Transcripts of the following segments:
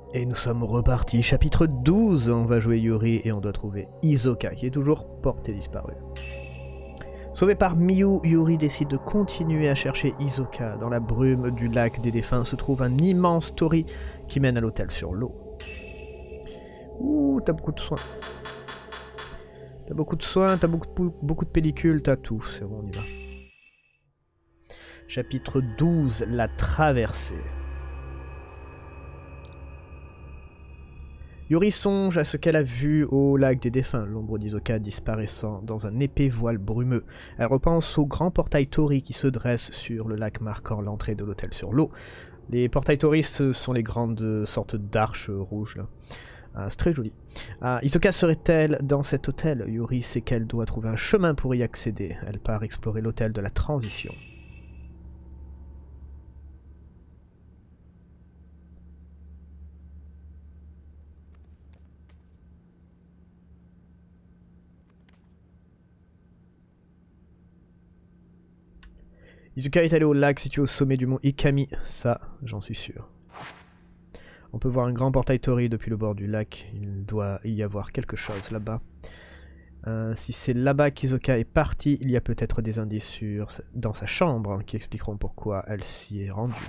Et nous sommes repartis, chapitre 12, on va jouer Yuri et on doit trouver Hisoka qui est toujours porté disparu. Sauvé par Miyu, Yuri décide de continuer à chercher Hisoka. Dans la brume du lac des défunts se trouve un immense torii qui mène à l'hôtel sur l'eau. Ouh, t'as beaucoup de soins. T'as beaucoup de soins, t'as beaucoup de pellicules, t'as tout, c'est bon, on y va. Chapitre 12, la traversée. Yuri songe à ce qu'elle a vu au lac des défunts, l'ombre d'Hisoka disparaissant dans un épais voile brumeux. Elle repense au grand portail torii qui se dresse sur le lac marquant l'entrée de l'hôtel sur l'eau. Les portails torii, ce sont les grandes sortes d'arches rouges là. C'est très joli. Hisoka serait-elle dans cet hôtel? Yuri sait qu'elle doit trouver un chemin pour y accéder. Elle part explorer l'hôtel de la transition. Hisoka est allé au lac situé au sommet du mont Ikami, ça j'en suis sûr. On peut voir un grand portail torii depuis le bord du lac, il doit y avoir quelque chose là-bas. Si c'est là-bas qu'Hisoka est partie, il y a peut-être des indices dans sa chambre qui expliqueront pourquoi elle s'y est rendue.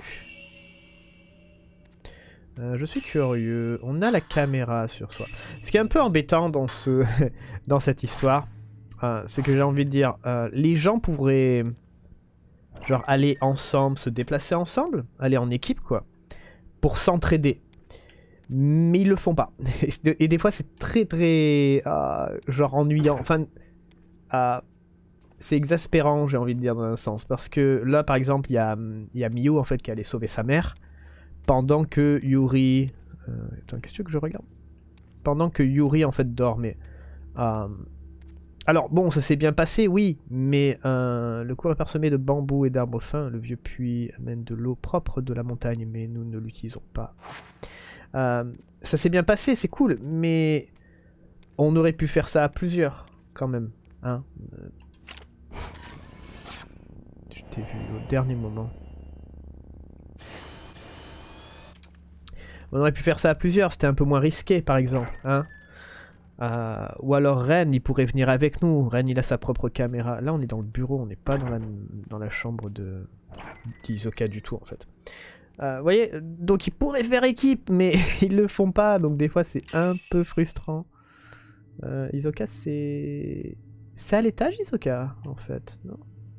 Je suis curieux, on a la caméra sur soi. Ce qui est un peu embêtant dans, dans cette histoire, c'est que j'ai envie de dire, les gens pourraient... genre aller ensemble, se déplacer ensemble, aller en équipe quoi, pour s'entraider. Mais ils le font pas. Et des fois c'est très genre ennuyant. Enfin, c'est exaspérant j'ai envie de dire dans un sens. Parce que là par exemple il y a Miyu en fait qui allait sauver sa mère. Pendant que Yuri... attends, qu'est-ce que tu veux que je regarde? Pendant que Yuri en fait dormait. Alors bon, ça s'est bien passé, oui, mais le cours est parsemé de bambous et d'arbres fins. Le vieux puits amène de l'eau propre de la montagne, mais nous ne l'utilisons pas. Ça s'est bien passé, c'est cool, mais on aurait pu faire ça à plusieurs, quand même. Hein, je t'ai vu au dernier moment. On aurait pu faire ça à plusieurs, c'était un peu moins risqué, par exemple. Hein. Ou alors Ren, il pourrait venir avec nous. Ren, il a sa propre caméra. Là, on est dans le bureau, on n'est pas dans la chambre d'Hisoka du tout, en fait. Vous voyez, donc ils pourraient faire équipe, mais ils le font pas, donc des fois, c'est un peu frustrant. Hisoka, c'est... C'est à l'étage, Hisoka, en fait, non?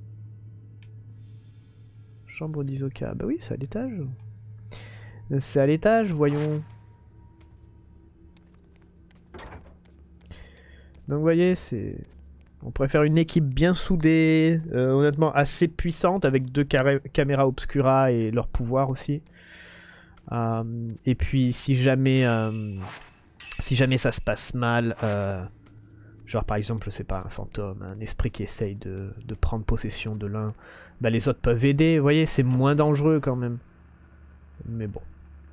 Chambre d'Hisoka. Bah oui, c'est à l'étage. C'est à l'étage, voyons. Donc vous voyez, c'est... On pourrait faire une équipe bien soudée, honnêtement assez puissante, avec 2 caméras obscura et leur pouvoir aussi. Et puis si jamais ça se passe mal, genre par exemple, je sais pas, un fantôme, un esprit qui essaye de prendre possession de l'un, bah les autres peuvent aider, vous voyez, c'est moins dangereux quand même. Mais bon.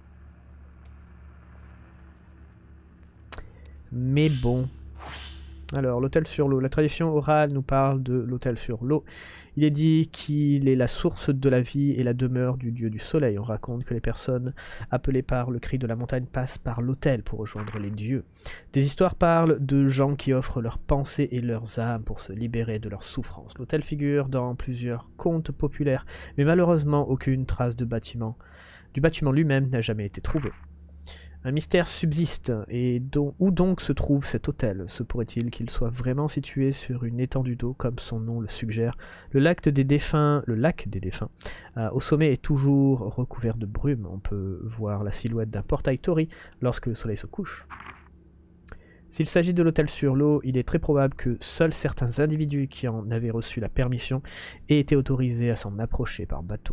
Alors, l'hôtel sur l'eau. La tradition orale nous parle de l'hôtel sur l'eau. Il est dit qu'il est la source de la vie et la demeure du dieu du soleil. On raconte que les personnes appelées par le cri de la montagne passent par l'hôtel pour rejoindre les dieux. Des histoires parlent de gens qui offrent leurs pensées et leurs âmes pour se libérer de leurs souffrances. L'hôtel figure dans plusieurs contes populaires, mais malheureusement aucune trace du bâtiment lui-même n'a jamais été trouvée. Un mystère subsiste, et où donc se trouve cet hôtel? Se pourrait-il qu'il soit vraiment situé sur une étendue d'eau, comme son nom le suggère? Le lac des défunts, au sommet est toujours recouvert de brume. On peut voir la silhouette d'un portail torii lorsque le soleil se couche. S'il s'agit de l'hôtel sur l'eau, il est très probable que seuls certains individus qui en avaient reçu la permission aient été autorisés à s'en approcher par bateau.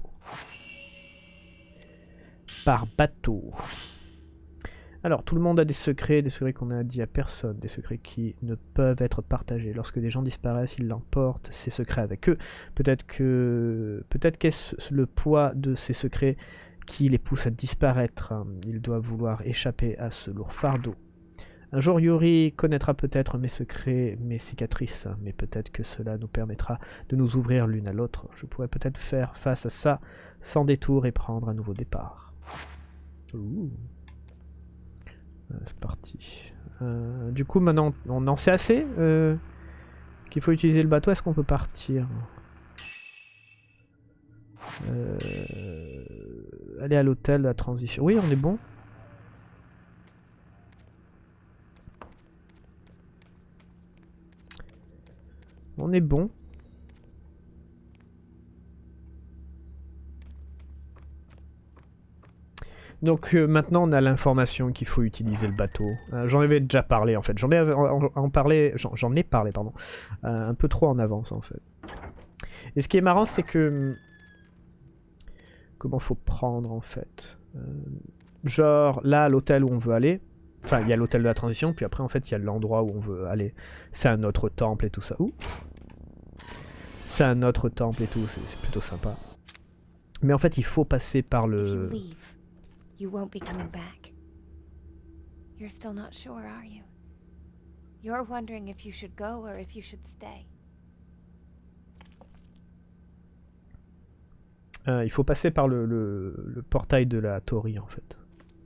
Alors, tout le monde a des secrets qu'on n'a dit à personne, des secrets qui ne peuvent être partagés. Lorsque des gens disparaissent, ils l'emportent ces secrets avec eux. Peut-être qu'est-ce le poids de ces secrets qui les pousse à disparaître. Ils doivent vouloir échapper à ce lourd fardeau. Un jour, Yuri connaîtra peut-être mes secrets, mes cicatrices, mais peut-être que cela nous permettra de nous ouvrir l'une à l'autre. Je pourrais peut-être faire face à ça sans détour et prendre un nouveau départ. Ouh. C'est parti. Du coup, maintenant, on en sait assez qu'il faut utiliser le bateau. Est-ce qu'on peut partir? Aller à l'hôtel, la transition. Oui, on est bon. On est bon. Donc maintenant on a l'information qu'il faut utiliser le bateau. J'en avais déjà parlé en fait. J'en ai parlé pardon. Un peu trop en avance en fait. Et ce qui est marrant c'est que comment faut prendre en fait. Genre là à l'hôtel où on veut aller. Enfin il y a l'hôtel de la transition puis après en fait il y a l'endroit où on veut aller. C'est un autre temple et tout ça. Ouh. C'est un autre temple et tout. C'est plutôt sympa. Mais en fait il faut passer par le... You won't be coming back. You're still not sure, are you? You're wondering if you should go or if you should stay. Il faut passer par le portail de la Tori en fait.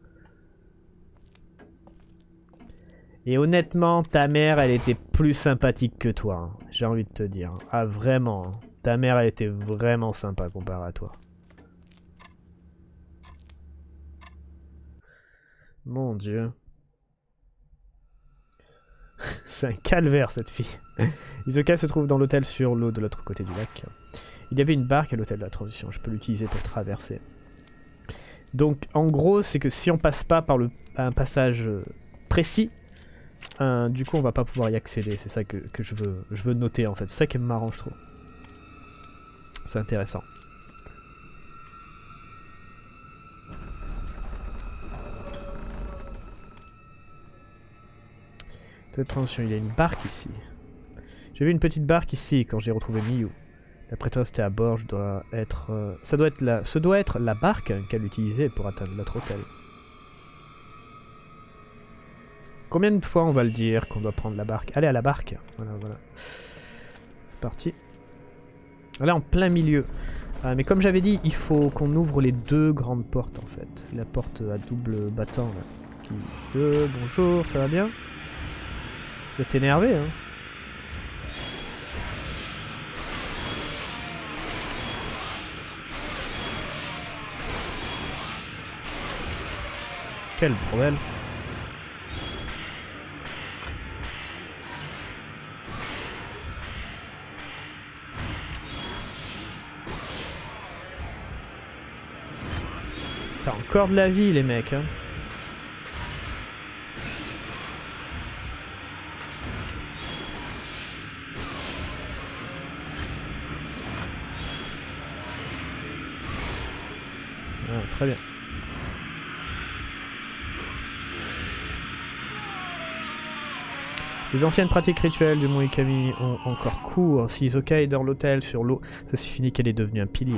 Et honnêtement, ta mère, elle était plus sympathique que toi. Hein, j'ai envie de te dire. Ah vraiment. Hein, ta mère, elle était vraiment sympa comparée à toi. Mon Dieu. C'est un calvaire cette fille. Isoka se trouve dans l'hôtel sur l'eau de l'autre côté du lac. Il y avait une barque à l'hôtel de la transition. Je peux l'utiliser pour traverser. Donc en gros c'est que si on passe pas par un passage précis, du coup on va pas pouvoir y accéder. C'est ça que je veux noter en fait. C'est ça qui est marrant je trouve. C'est intéressant. De transition, il y a une barque ici. J'ai vu une petite barque ici quand j'ai retrouvé Miyu. La prêtresse était à bord, ce doit être la barque qu'elle utilisait pour atteindre notre hôtel. Combien de fois on va le dire qu'on doit prendre la barque? Allez à la barque. Voilà, voilà. C'est parti. Là en plein milieu. Mais comme j'avais dit, il faut qu'on ouvre les deux grandes portes en fait. La porte à double battant là. Bonjour, ça va bien? Vous êtes énervé, hein? Quel bordel! T'as encore de la vie, les mecs, hein? Ah, très bien. Les anciennes pratiques rituelles du mont Ikami ont encore cours. Si Isoka est dans l'hôtel sur l'eau, ça signifie qu'elle est devenue un pilier.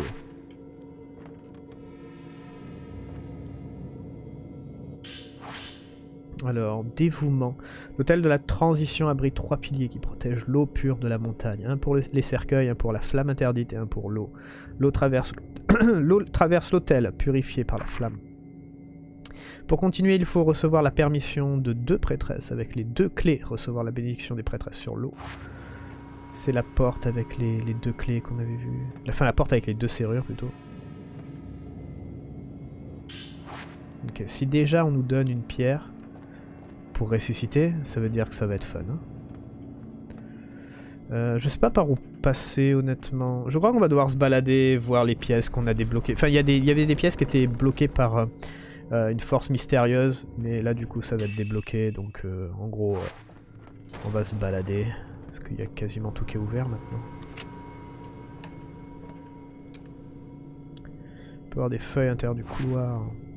Alors, dévouement. L'hôtel de la transition abrite 3 piliers qui protègent l'eau pure de la montagne. Un pour les cercueils, un pour la flamme interdite et un pour l'eau. L'eau traverse l'hôtel, purifié par la flamme. Pour continuer, il faut recevoir la permission de 2 prêtresses. Avec les 2 clés, recevoir la bénédiction des prêtresses sur l'eau. C'est la porte avec les 2 clés qu'on avait vues. Enfin, la porte avec les 2 serrures plutôt. Ok, si déjà on nous donne une pierre pour ressusciter, ça veut dire que ça va être fun. Hein. Je sais pas par où passer honnêtement. Je crois qu'on va devoir se balader, voir les pièces qu'on a débloquées. Enfin, il y avait des pièces qui étaient bloquées par une force mystérieuse, mais là du coup ça va être débloqué. Donc en gros, on va se balader parce qu'il y a quasiment tout qui est ouvert maintenant. On peut avoir des feuilles à l'intérieur du couloir.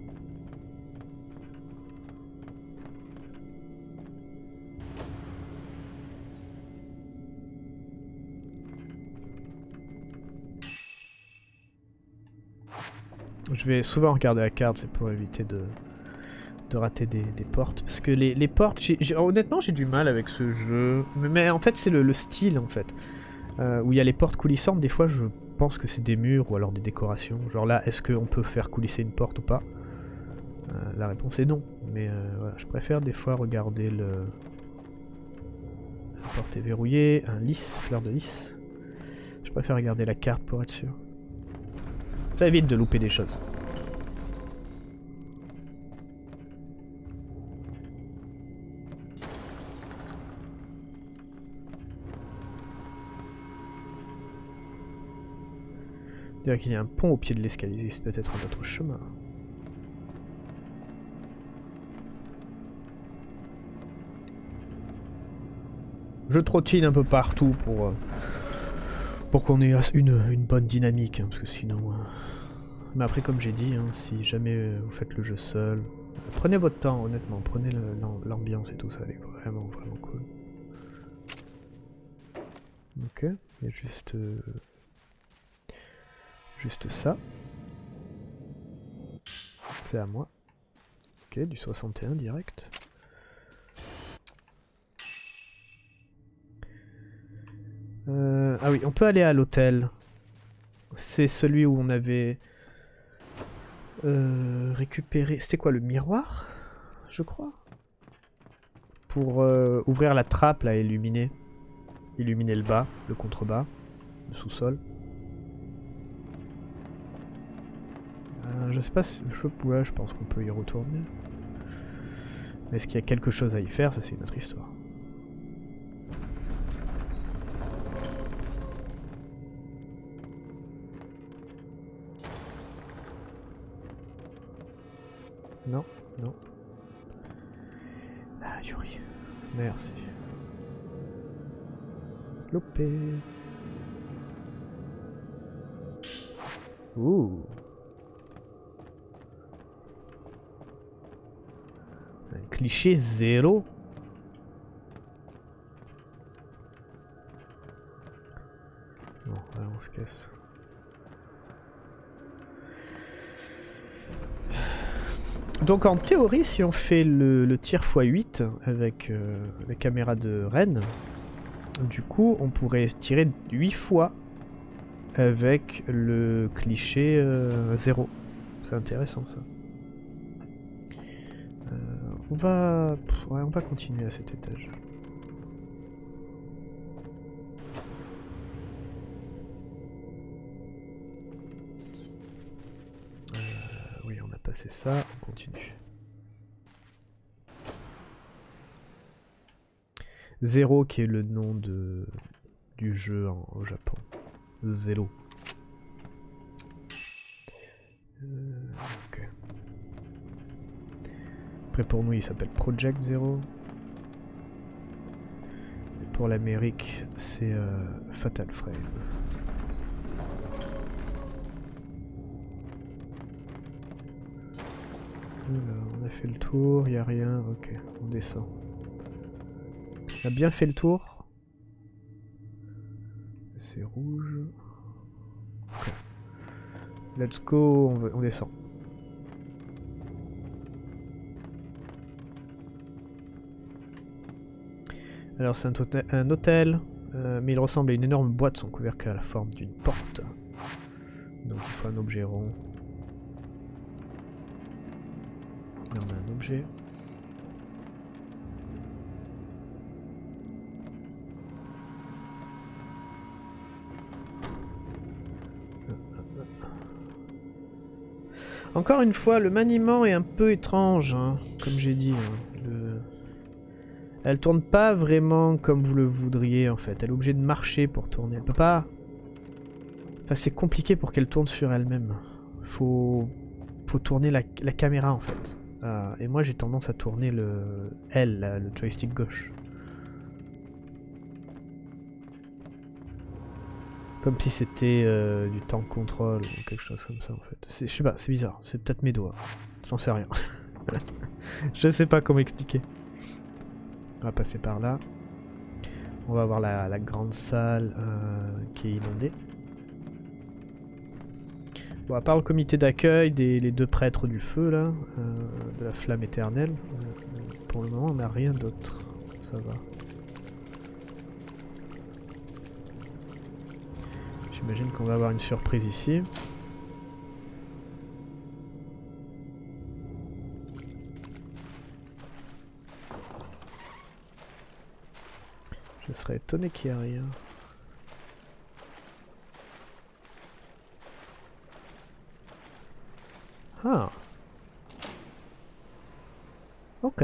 Je vais souvent regarder la carte, c'est pour éviter de rater des portes. Parce que les portes, honnêtement j'ai du mal avec ce jeu. Mais en fait c'est le style en fait. Où il y a les portes coulissantes, des fois je pense que c'est des murs ou alors des décorations. Genre là, est-ce qu'on peut faire coulisser une porte ou pas? La réponse est non, mais voilà, je préfère des fois regarder le... La porte est verrouillée, un lys, fleur de lys. Je préfère regarder la carte pour être sûr. Ça évite de louper des choses. Je dirais qu'il y a un pont au pied de l'escalier, c'est peut-être un autre chemin. Je trottine un peu partout pour qu'on ait une bonne dynamique, hein, parce que sinon... Mais après, comme j'ai dit, hein, si jamais vous faites le jeu seul, prenez votre temps, honnêtement, prenez l'ambiance et tout ça, elle est vraiment cool. Ok, il y a juste ça. C'est à moi. Ok, du 61 direct. Ah oui, on peut aller à l'hôtel. C'est celui où on avait récupéré... C'était quoi, le miroir? Je crois. Pour ouvrir la trappe, là, illuminer. Illuminer le bas, le contrebas, le sous-sol. Je sais pas si... Ouais, je pense qu'on peut y retourner. Mais est-ce qu'il y a quelque chose à y faire? Ça, c'est une autre histoire. Non, non. Ah, Yuri. Merci. Loupé. Ouh. Un cliché 0. Bon, là on se casse. Donc en théorie, si on fait le tir x8 avec la caméra de Rennes, du coup on pourrait tirer 8 fois avec le cliché 0. C'est intéressant ça. On va continuer à cet étage. Oui, on a passé ça, on continue. 0 qui est le nom du jeu au Japon. Zero. Ok. Après pour nous il s'appelle Project Zero. Et pour l'Amérique c'est Fatal Frame. Alors, on a fait le tour, il n'y a rien, ok, on descend. On a bien fait le tour. C'est rouge. Okay. Let's go, on descend. Alors c'est un hôtel, mais il ressemble à une énorme boîte, son couvercle à la forme d'une porte. Donc il faut un objet rond. Là on a un objet. Encore une fois, le maniement est un peu étrange, hein, comme j'ai dit. Hein, Elle tourne pas vraiment comme vous le voudriez en fait. Elle est obligée de marcher pour tourner. Elle peut pas... Enfin, c'est compliqué pour qu'elle tourne sur elle-même. Faut tourner la caméra en fait. Et moi j'ai tendance à tourner le joystick gauche. Comme si c'était du tank control ou quelque chose comme ça en fait. Je sais pas, c'est bizarre. C'est peut-être mes doigts. J'en sais rien. Je sais pas comment expliquer. On va passer par là. On va voir la grande salle qui est inondée. Bon, à part le comité d'accueil, les deux prêtres du feu là, de la flamme éternelle, pour le moment on n'a rien d'autre. Ça va. J'imagine qu'on va avoir une surprise ici. Je serais étonné qu'il n'y ait rien. Ah. Ok.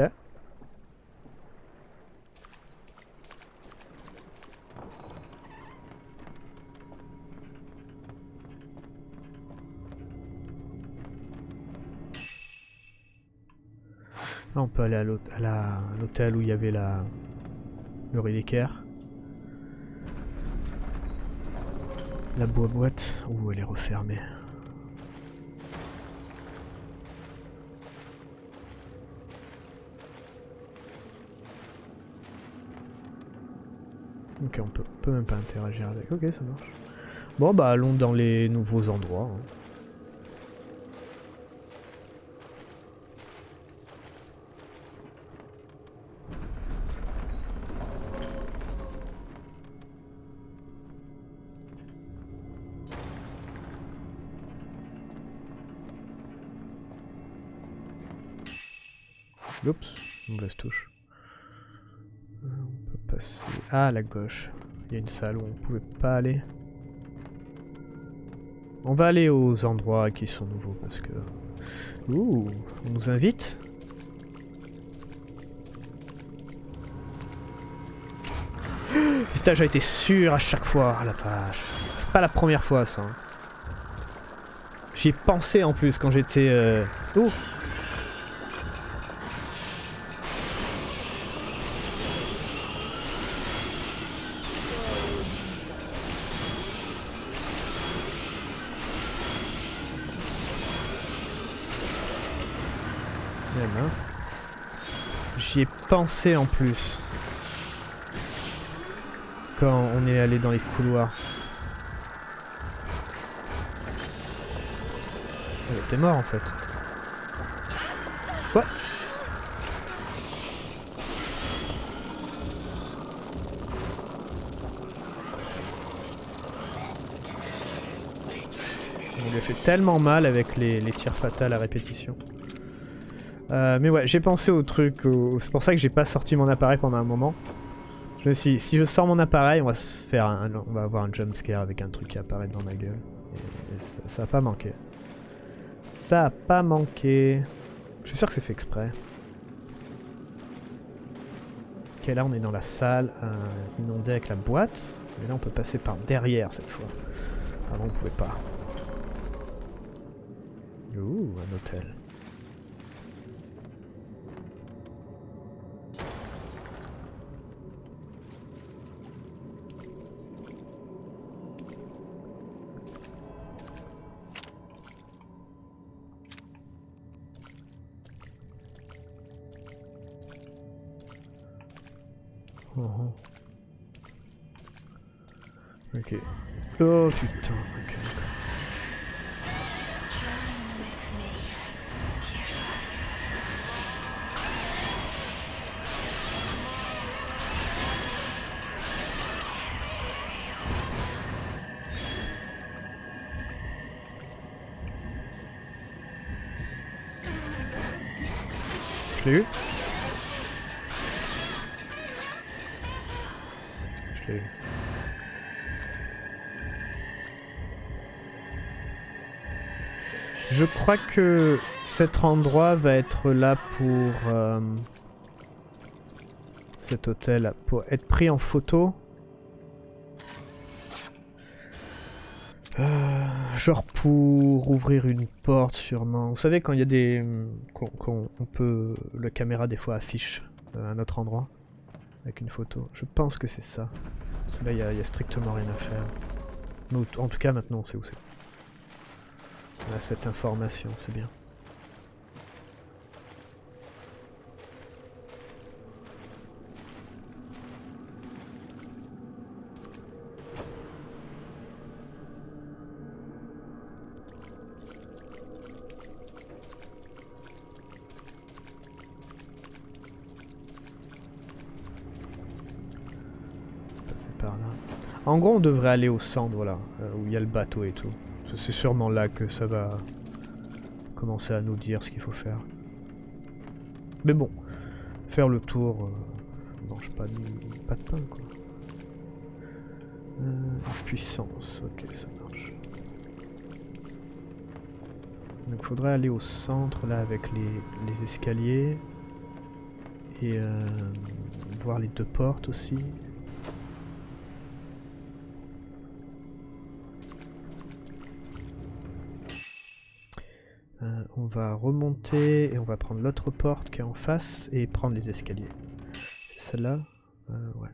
Là, on peut aller à l'hôtel où il y avait le reliquaire. La boîte. Ouh, elle est refermée. Ok, on peut même pas interagir avec. Ok, ça marche. Bon, bah allons dans les nouveaux endroits. Hein. Oups, mauvaise touche. On peut passer... Ah, à la gauche. Il y a une salle où on pouvait pas aller. On va aller aux endroits qui sont nouveaux parce que... Ouh, on nous invite? Putain, j'ai été sûr à chaque fois. Ah la vache. C'est pas la première fois ça. J'y ai pensé en plus quand j'étais... Ouh. J'y ai pensé en plus. Quand on est allé dans les couloirs. T'es mort en fait. Quoi? On lui a fait tellement mal avec les tirs fatals à répétition. Mais ouais, j'ai pensé au truc, c'est pour ça que j'ai pas sorti mon appareil pendant un moment. Je me suis dit, si je sors mon appareil, on va se faire on va avoir un jumpscare avec un truc qui apparaît devant ma gueule. Et ça a pas manqué. Ça a pas manqué. Je suis sûr que c'est fait exprès. Ok, là on est dans la salle inondée avec la boîte. Mais là on peut passer par derrière cette fois. Avant on pouvait pas. Ouh, un hôtel. Ok. Oh putain, ok. Je l'ai eu? Je l'ai eu. Je crois que cet endroit va être là pour... cet hôtel, pour être pris en photo. Genre pour ouvrir une porte sûrement. Vous savez quand il y a des... on peut... La caméra des fois affiche un autre endroit. Avec une photo. Je pense que c'est ça. Parce que là il y a strictement rien à faire. Nous, en tout cas maintenant on sait où c'est. On a cette information, c'est bien. Passer par là. En gros on devrait aller au centre, voilà, où il y a le bateau et tout. C'est sûrement là que ça va commencer à nous dire ce qu'il faut faire. Mais bon, faire le tour, on mange pas de pain quoi. Puissance, ok, ça marche. Donc il faudrait aller au centre là avec les escaliers. Et voir les deux portes aussi. On va remonter et on va prendre l'autre porte qui est en face et prendre les escaliers. C'est celle-là? Ouais.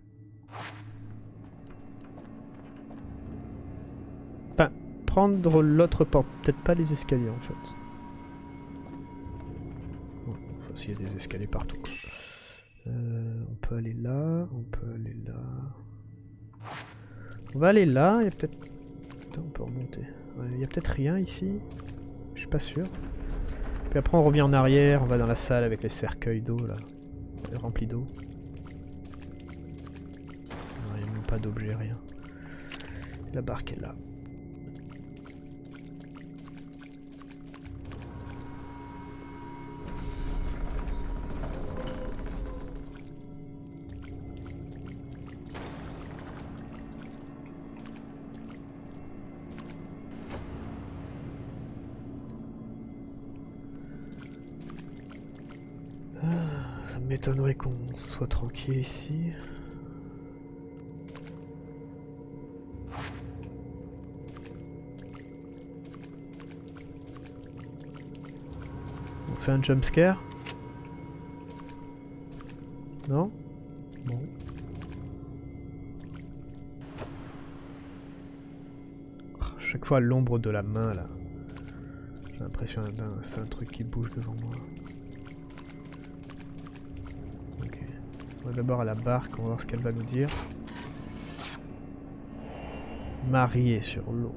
Enfin, prendre l'autre porte, peut-être pas les escaliers en fait. Bon, enfin, s'il y a des escaliers partout quoi. On peut aller là, on peut aller là. On va aller là, il y a peut-être... Putain, on peut remonter. Il y a peut-être rien ici. Je suis pas sûr. Puis après on revient en arrière, on va dans la salle avec les cercueils d'eau là. Remplis d'eau. Il n'y a même pas d'objet, rien. La barque est là. Ça m'étonnerait qu'on soit tranquille ici. On fait un jumpscare? Non? Bon. Chaque fois l'ombre de la main là. J'ai l'impression que c'est un truc qui bouge devant moi. Ok. On va d'abord à la barque, on va voir ce qu'elle va nous dire. Marié sur l'eau.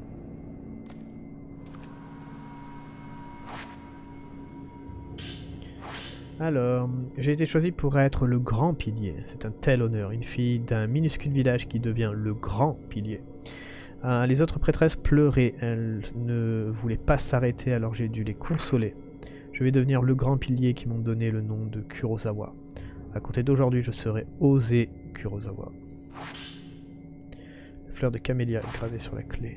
Alors, j'ai été choisi pour être le grand pilier. C'est un tel honneur. Une fille d'un minuscule village qui devient le grand pilier. Les autres prêtresses pleuraient. Elles ne voulaient pas s'arrêter, alors j'ai dû les consoler. Je vais devenir le grand pilier qui m'ont donné le nom de Kurosawa. À compter d'aujourd'hui, je serai Osé Kurosawa. La fleur de camélia est gravée sur la clé.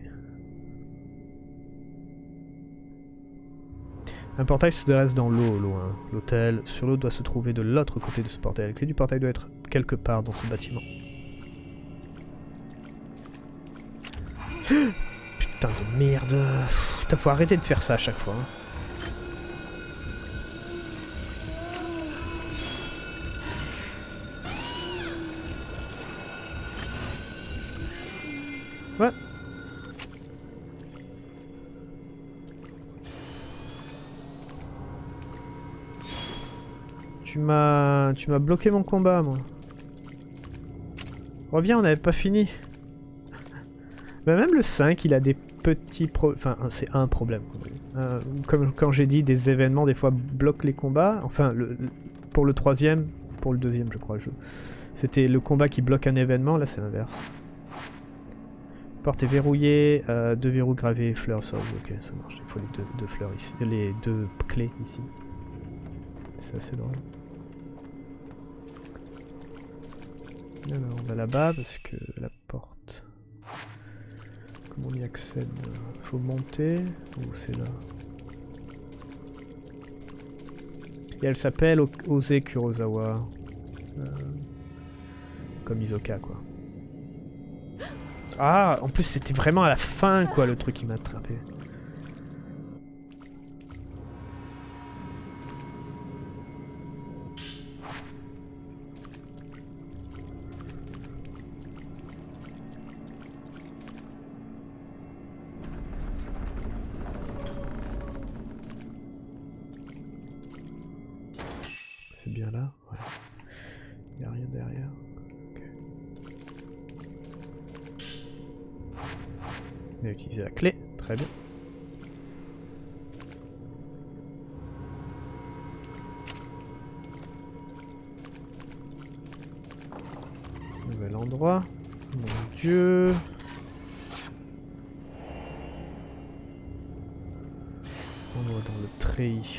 Un portail se dresse dans l'eau au loin. L'hôtel sur l'eau doit se trouver de l'autre côté de ce portail. La clé du portail doit être quelque part dans ce bâtiment. Putain de merde. Putain, faut arrêter de faire ça à chaque fois. Hein. What? Tu m'as bloqué mon combat, moi. Reviens, on n'avait pas fini. Bah, même le 5, il a des petits problèmes. Enfin, c'est un problème. Comme quand j'ai dit, des événements, des fois, bloquent les combats. Enfin, pour le troisième, pour le deuxième, je crois. C'était le combat qui bloque un événement. Là, c'est l'inverse. Porte est verrouillée. 2 verrous gravés, fleurs sauve. Ok, ça marche. Il faut les deux fleurs ici. Les 2 clés ici. C'est assez drôle. Alors, on va là-bas parce que la porte... Comment on y accède? Faut monter ou c'est là? Et elle s'appelle Osé Kurosawa. Comme Isoka, quoi. Ah, en plus c'était vraiment à la fin, quoi, le truc qui m'a attrapé. C'est bien là? Ouais. Il n'y a rien derrière. Okay. On a utilisé la clé. Très bien. Nouvel endroit. Mon Dieu. On va dans le treillis.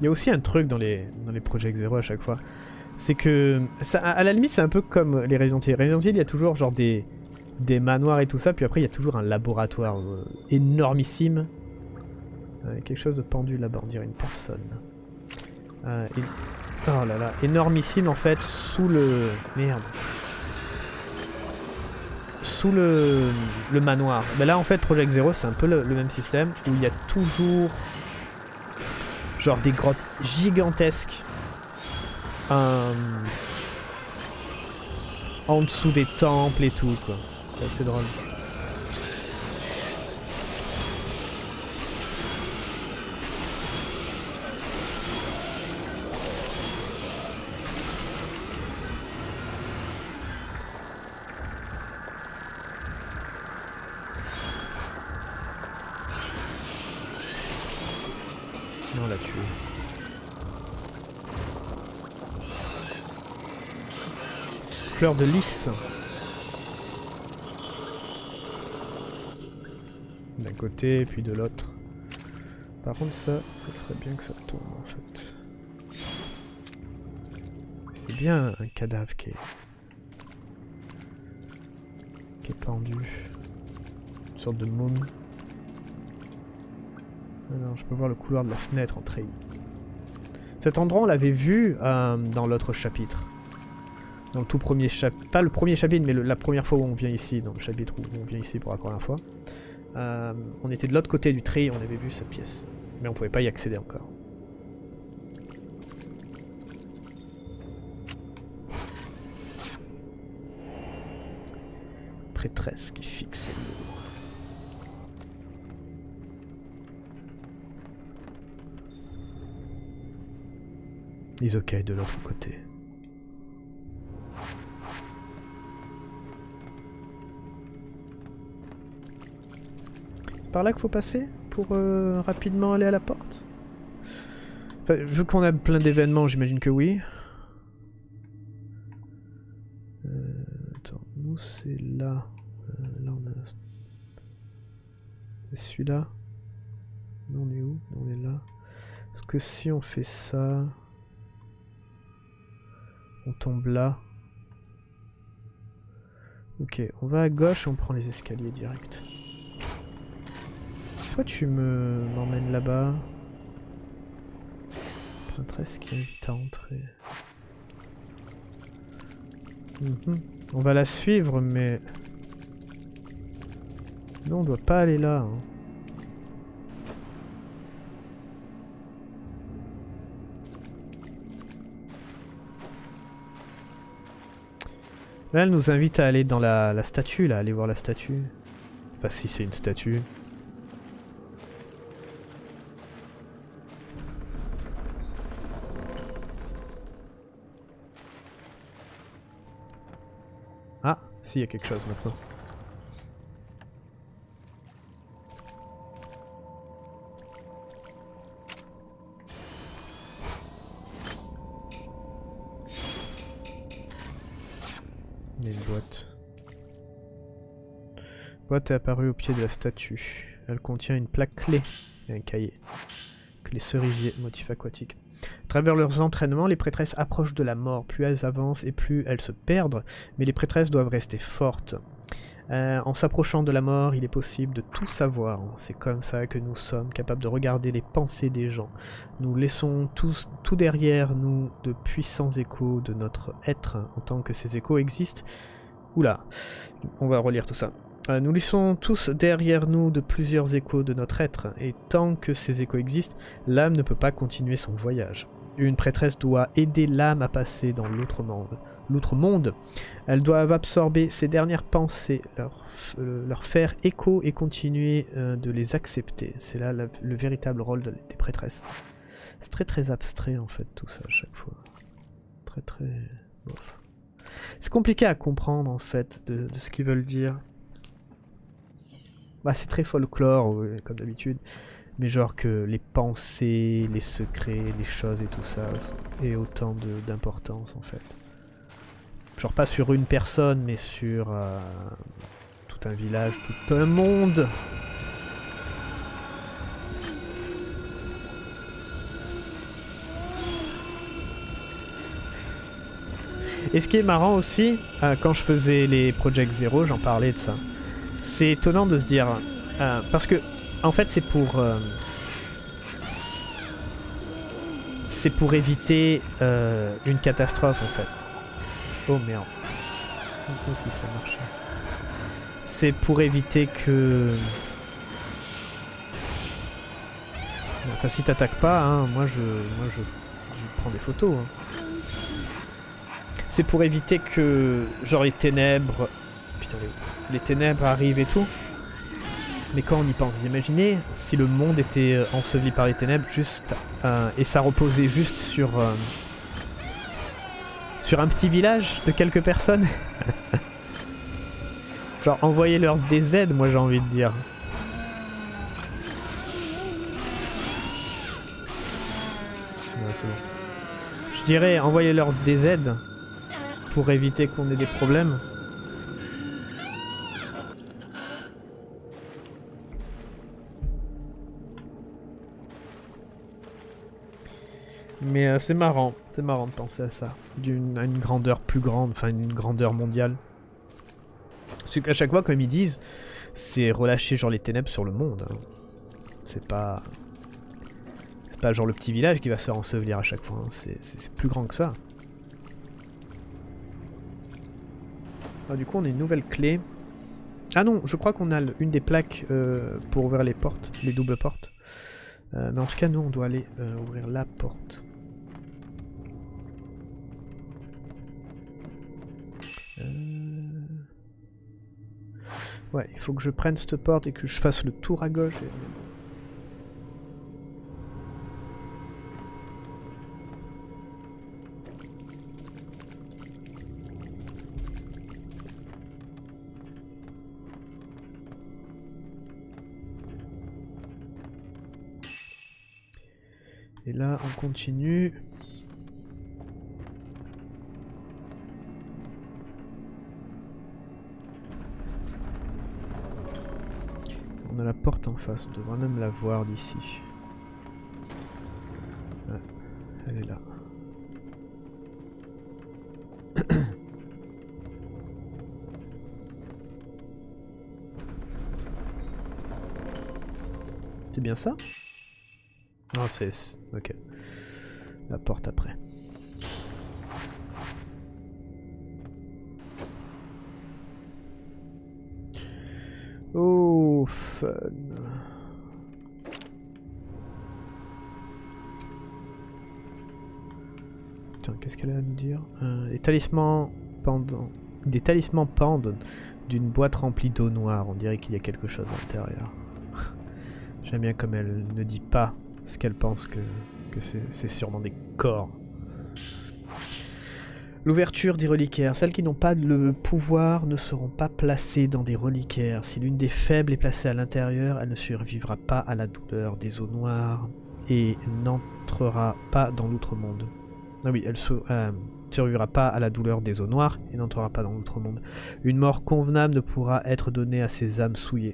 Il y a aussi un truc dans les Project Zero à chaque fois. C'est que, ça, à la limite, c'est un peu comme les Resident Evil. Resident Evil, il y a toujours genre des manoirs et tout ça, puis après il y a toujours un laboratoire énormissime. Quelque chose de pendu là-bas, on dirait une personne. Oh là là, énormissime en fait, sous le... Merde. Sous le manoir. Mais là en fait, Project Zero, c'est un peu le même système, où il y a toujours... genre des grottes gigantesques. En dessous des temples et tout, quoi. C'est assez drôle. On l'a tué. Fleur de lys. D'un côté, puis de l'autre. Par contre, ça serait bien que ça tombe, en fait. C'est bien un cadavre qui est pendu. Une sorte de môme. Alors, je peux voir le couloir de la fenêtre en treillis. Cet endroit, on l'avait vu dans l'autre chapitre. Dans le tout premier chapitre. Pas le premier chapitre, mais la première fois où on vient ici. Dans le chapitre où on vient ici pour la première fois. On était de l'autre côté du treillis, on avait vu cette pièce. Mais on pouvait pas y accéder encore. Prêtresse qui fixe l'eau. Isokai de l'autre côté. C'est par là qu'il faut passer pour rapidement aller à la porte? Enfin, vu qu'on a plein d'événements, j'imagine que oui. Attends, nous c'est là. Là on a... C'est celui-là. Nous on est où? On est là. Est-ce que si on fait ça... On tombe là. Ok, on va à gauche et on prend les escaliers direct. Pourquoi tu m'emmènes là-bas? Prêtresse qui invite à entrer. On va la suivre, mais... Non, on doit pas aller là. Hein. Là, elle nous invite à aller dans la statue, là, aller voir la statue. Enfin, si c'est une statue. Ah, si, il y a quelque chose maintenant. Il y a une boîte. La boîte est apparue au pied de la statue. Elle contient une plaque clé et un cahier. Clé cerisier, motif aquatique. À travers leurs entraînements, les prêtresses approchent de la mort. Plus elles avancent et plus elles se perdent, mais les prêtresses doivent rester fortes. En s'approchant de la mort, il est possible de tout savoir. C'est comme ça que nous sommes capables de regarder les pensées des gens. Nous laissons tout derrière nous de puissants échos de notre être, en tant que ces échos existent. Oula, on va relire tout ça. Nous laissons tous derrière nous de plusieurs échos de notre être, et tant que ces échos existent, l'âme ne peut pas continuer son voyage. Une prêtresse doit aider l'âme à passer dans l'autre monde. Elles doivent absorber ses dernières pensées, leur faire écho et continuer de les accepter. C'est là le véritable rôle des prêtresses. C'est très très abstrait en fait tout ça à chaque fois. Très très... bof. C'est compliqué à comprendre en fait de ce qu'ils veulent dire. Bah, c'est très folklore, comme d'habitude. Mais genre que les pensées, les secrets, les choses et tout ça aient autant d'importance en fait. Genre pas sur une personne, mais sur tout un village, tout un monde. Et ce qui est marrant aussi, quand je faisais les Project Zero, j'en parlais de ça. C'est étonnant de se dire... parce que, en fait, c'est pour éviter une catastrophe, en fait. Oh merde. Ah, si ça marche. C'est pour éviter que... Enfin, si t'attaques pas, hein, moi je prends des photos. Hein. C'est pour éviter que, genre, les ténèbres... Putain, les ténèbres arrivent et tout. Mais quand on y pense, imaginez si le monde était enseveli par les ténèbres, juste... et ça reposait juste sur un petit village de quelques personnes. Genre, envoyez-leur des aides, moi j'ai envie de dire. C'est bon. Je dirais, envoyez-leur des aides pour éviter qu'on ait des problèmes. Mais c'est marrant de penser à ça. À une grandeur plus grande, enfin une grandeur mondiale. Parce qu'à chaque fois, comme ils disent, c'est relâcher genre les ténèbres sur le monde. Hein. C'est pas genre le petit village qui va se faire ensevelir à chaque fois. Hein. C'est plus grand que ça. Alors, du coup, on a une nouvelle clé. Ah non, je crois qu'on a une des plaques pour ouvrir les portes, les doubles portes. Mais en tout cas, nous, on doit aller ouvrir la porte. Ouais, il faut que je prenne cette porte et que je fasse le tour à gauche. Et là, on continue. On a la porte en face, on devrait même la voir d'ici. Ouais, elle est là. C'est bien ça? Non, c'est... Ok. La porte après. Oh, fun. Putain, qu'est-ce qu'elle a à nous dire? Les talismans pendant... Des talismans pendent d'une boîte remplie d'eau noire. On dirait qu'il y a quelque chose à l'intérieur. J'aime bien comme elle ne dit pas ce qu'elle pense que c'est sûrement des corps. L'ouverture des reliquaires. Celles qui n'ont pas le pouvoir ne seront pas placées dans des reliquaires. Si l'une des faibles est placée à l'intérieur, elle ne survivra pas à la douleur des eaux noires et n'entrera pas dans l'outre-monde. Ah oui, elle survivra pas à la douleur des eaux noires et n'entrera pas dans l'outre-monde. Une mort convenable ne pourra être donnée à ces âmes souillées.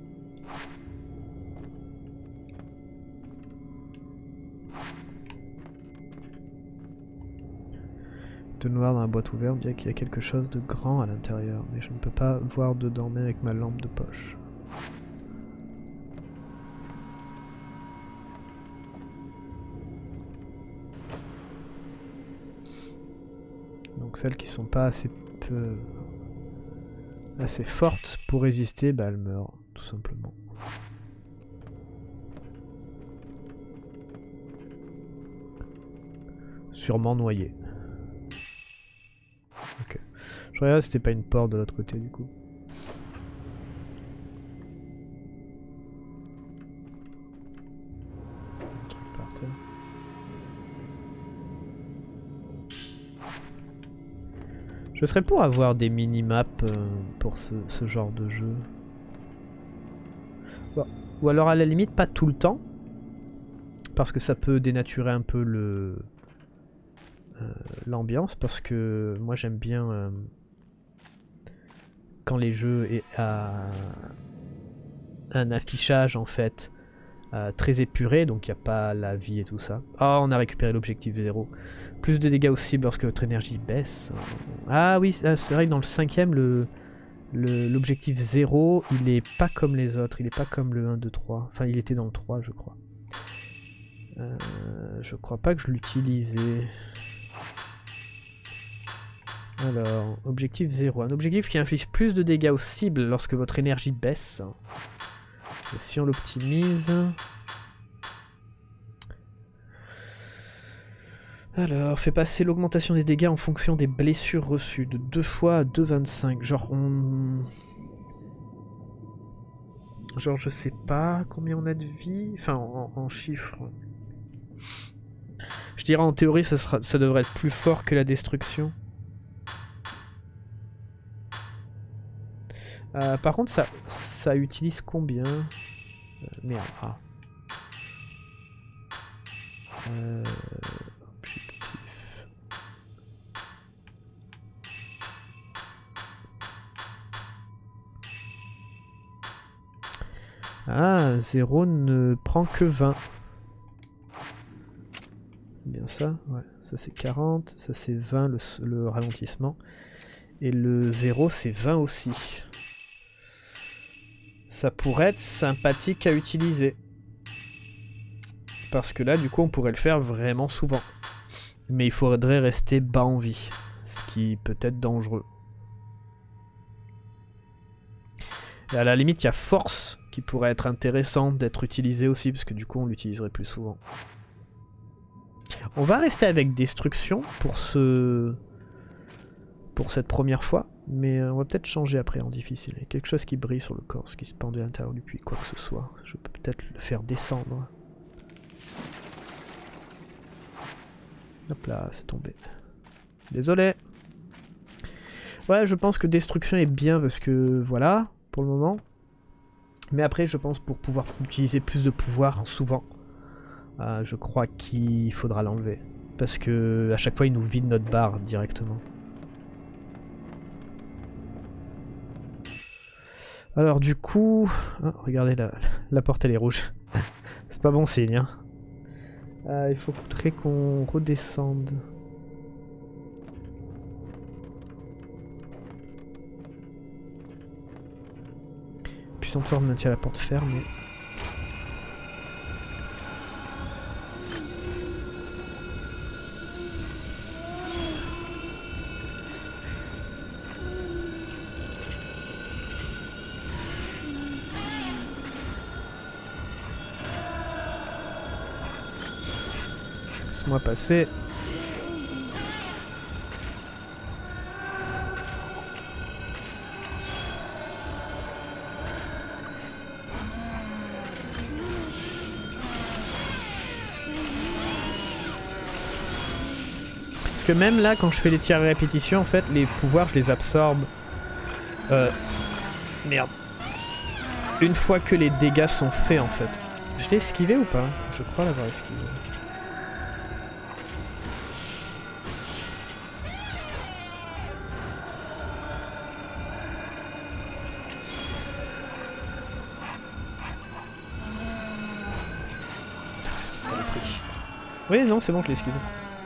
De noir dans la boîte ouverte, on dirait qu'il y a quelque chose de grand à l'intérieur, mais je ne peux pas voir dedans même avec ma lampe de poche. Donc celles qui sont pas assez fortes pour résister, bah elles meurent, tout simplement. Sûrement noyées. Ok. Je regarde si c'était pas une porte de l'autre côté du coup. Un truc par terre. Je serais pour avoir des mini-maps pour ce genre de jeu. Bon. Ou alors à la limite pas tout le temps. Parce que ça peut dénaturer un peu l'ambiance, parce que moi j'aime bien quand les jeux aient un affichage en fait très épuré, donc il n'y a pas la vie et tout ça. Oh, on a récupéré l'objectif 0. Plus de dégâts aux cibles lorsque votre énergie baisse. Ah oui, c'est vrai que dans le 5ème, l'objectif 0, il est pas comme les autres. Il est pas comme le 1, 2, 3. Enfin, il était dans le 3, je crois. Je crois pas que je l'utilisais. Alors, objectif 0. Un objectif qui inflige plus de dégâts aux cibles lorsque votre énergie baisse. Et si on l'optimise... Alors, fait passer l'augmentation des dégâts en fonction des blessures reçues de 2 fois à 2,25. Genre, Genre, je sais pas combien on a de vie. Enfin, en chiffres. Je dirais en théorie, ça devrait être plus fort que la destruction. Par contre, ça utilise combien? Merde. Ah. Objectif. Ah, 0 ne prend que 20. C'est bien ça? Ouais, ça c'est 40, ça c'est 20 le ralentissement. Et le 0 c'est 20 aussi. Ça pourrait être sympathique à utiliser. Parce que là, du coup, on pourrait le faire vraiment souvent. Mais il faudrait rester bas en vie. Ce qui peut être dangereux. Et à la limite, il y a force qui pourrait être intéressante d'être utilisée aussi. Parce que du coup, on l'utiliserait plus souvent. On va rester avec destruction pour cette première fois. Mais on va peut-être changer après en difficile. Il y a quelque chose qui brille sur le corps, ce qui se pendait à l'intérieur du puits, quoi que ce soit. Je peux peut-être le faire descendre. Hop là, c'est tombé. Désolé. Ouais, je pense que destruction est bien parce que voilà, pour le moment. Mais après, je pense pour pouvoir utiliser plus de pouvoir souvent, je crois qu'il faudra l'enlever. Parce que à chaque fois, il nous vide notre barre directement. Alors du coup... Oh, regardez, la porte elle est rouge. C'est pas bon signe. Hein. Il faudrait qu'on redescende. Puissante forme maintient la porte fermée. Laisse-moi passer. Parce que même là, quand je fais les tirs à répétition, en fait, les pouvoirs, je les absorbe. Merde. Une fois que les dégâts sont faits, en fait. Je l'ai esquivé ou pas? Je crois l'avoir esquivé. Saloperie. Oui, non, c'est bon, je l'ai esquivé.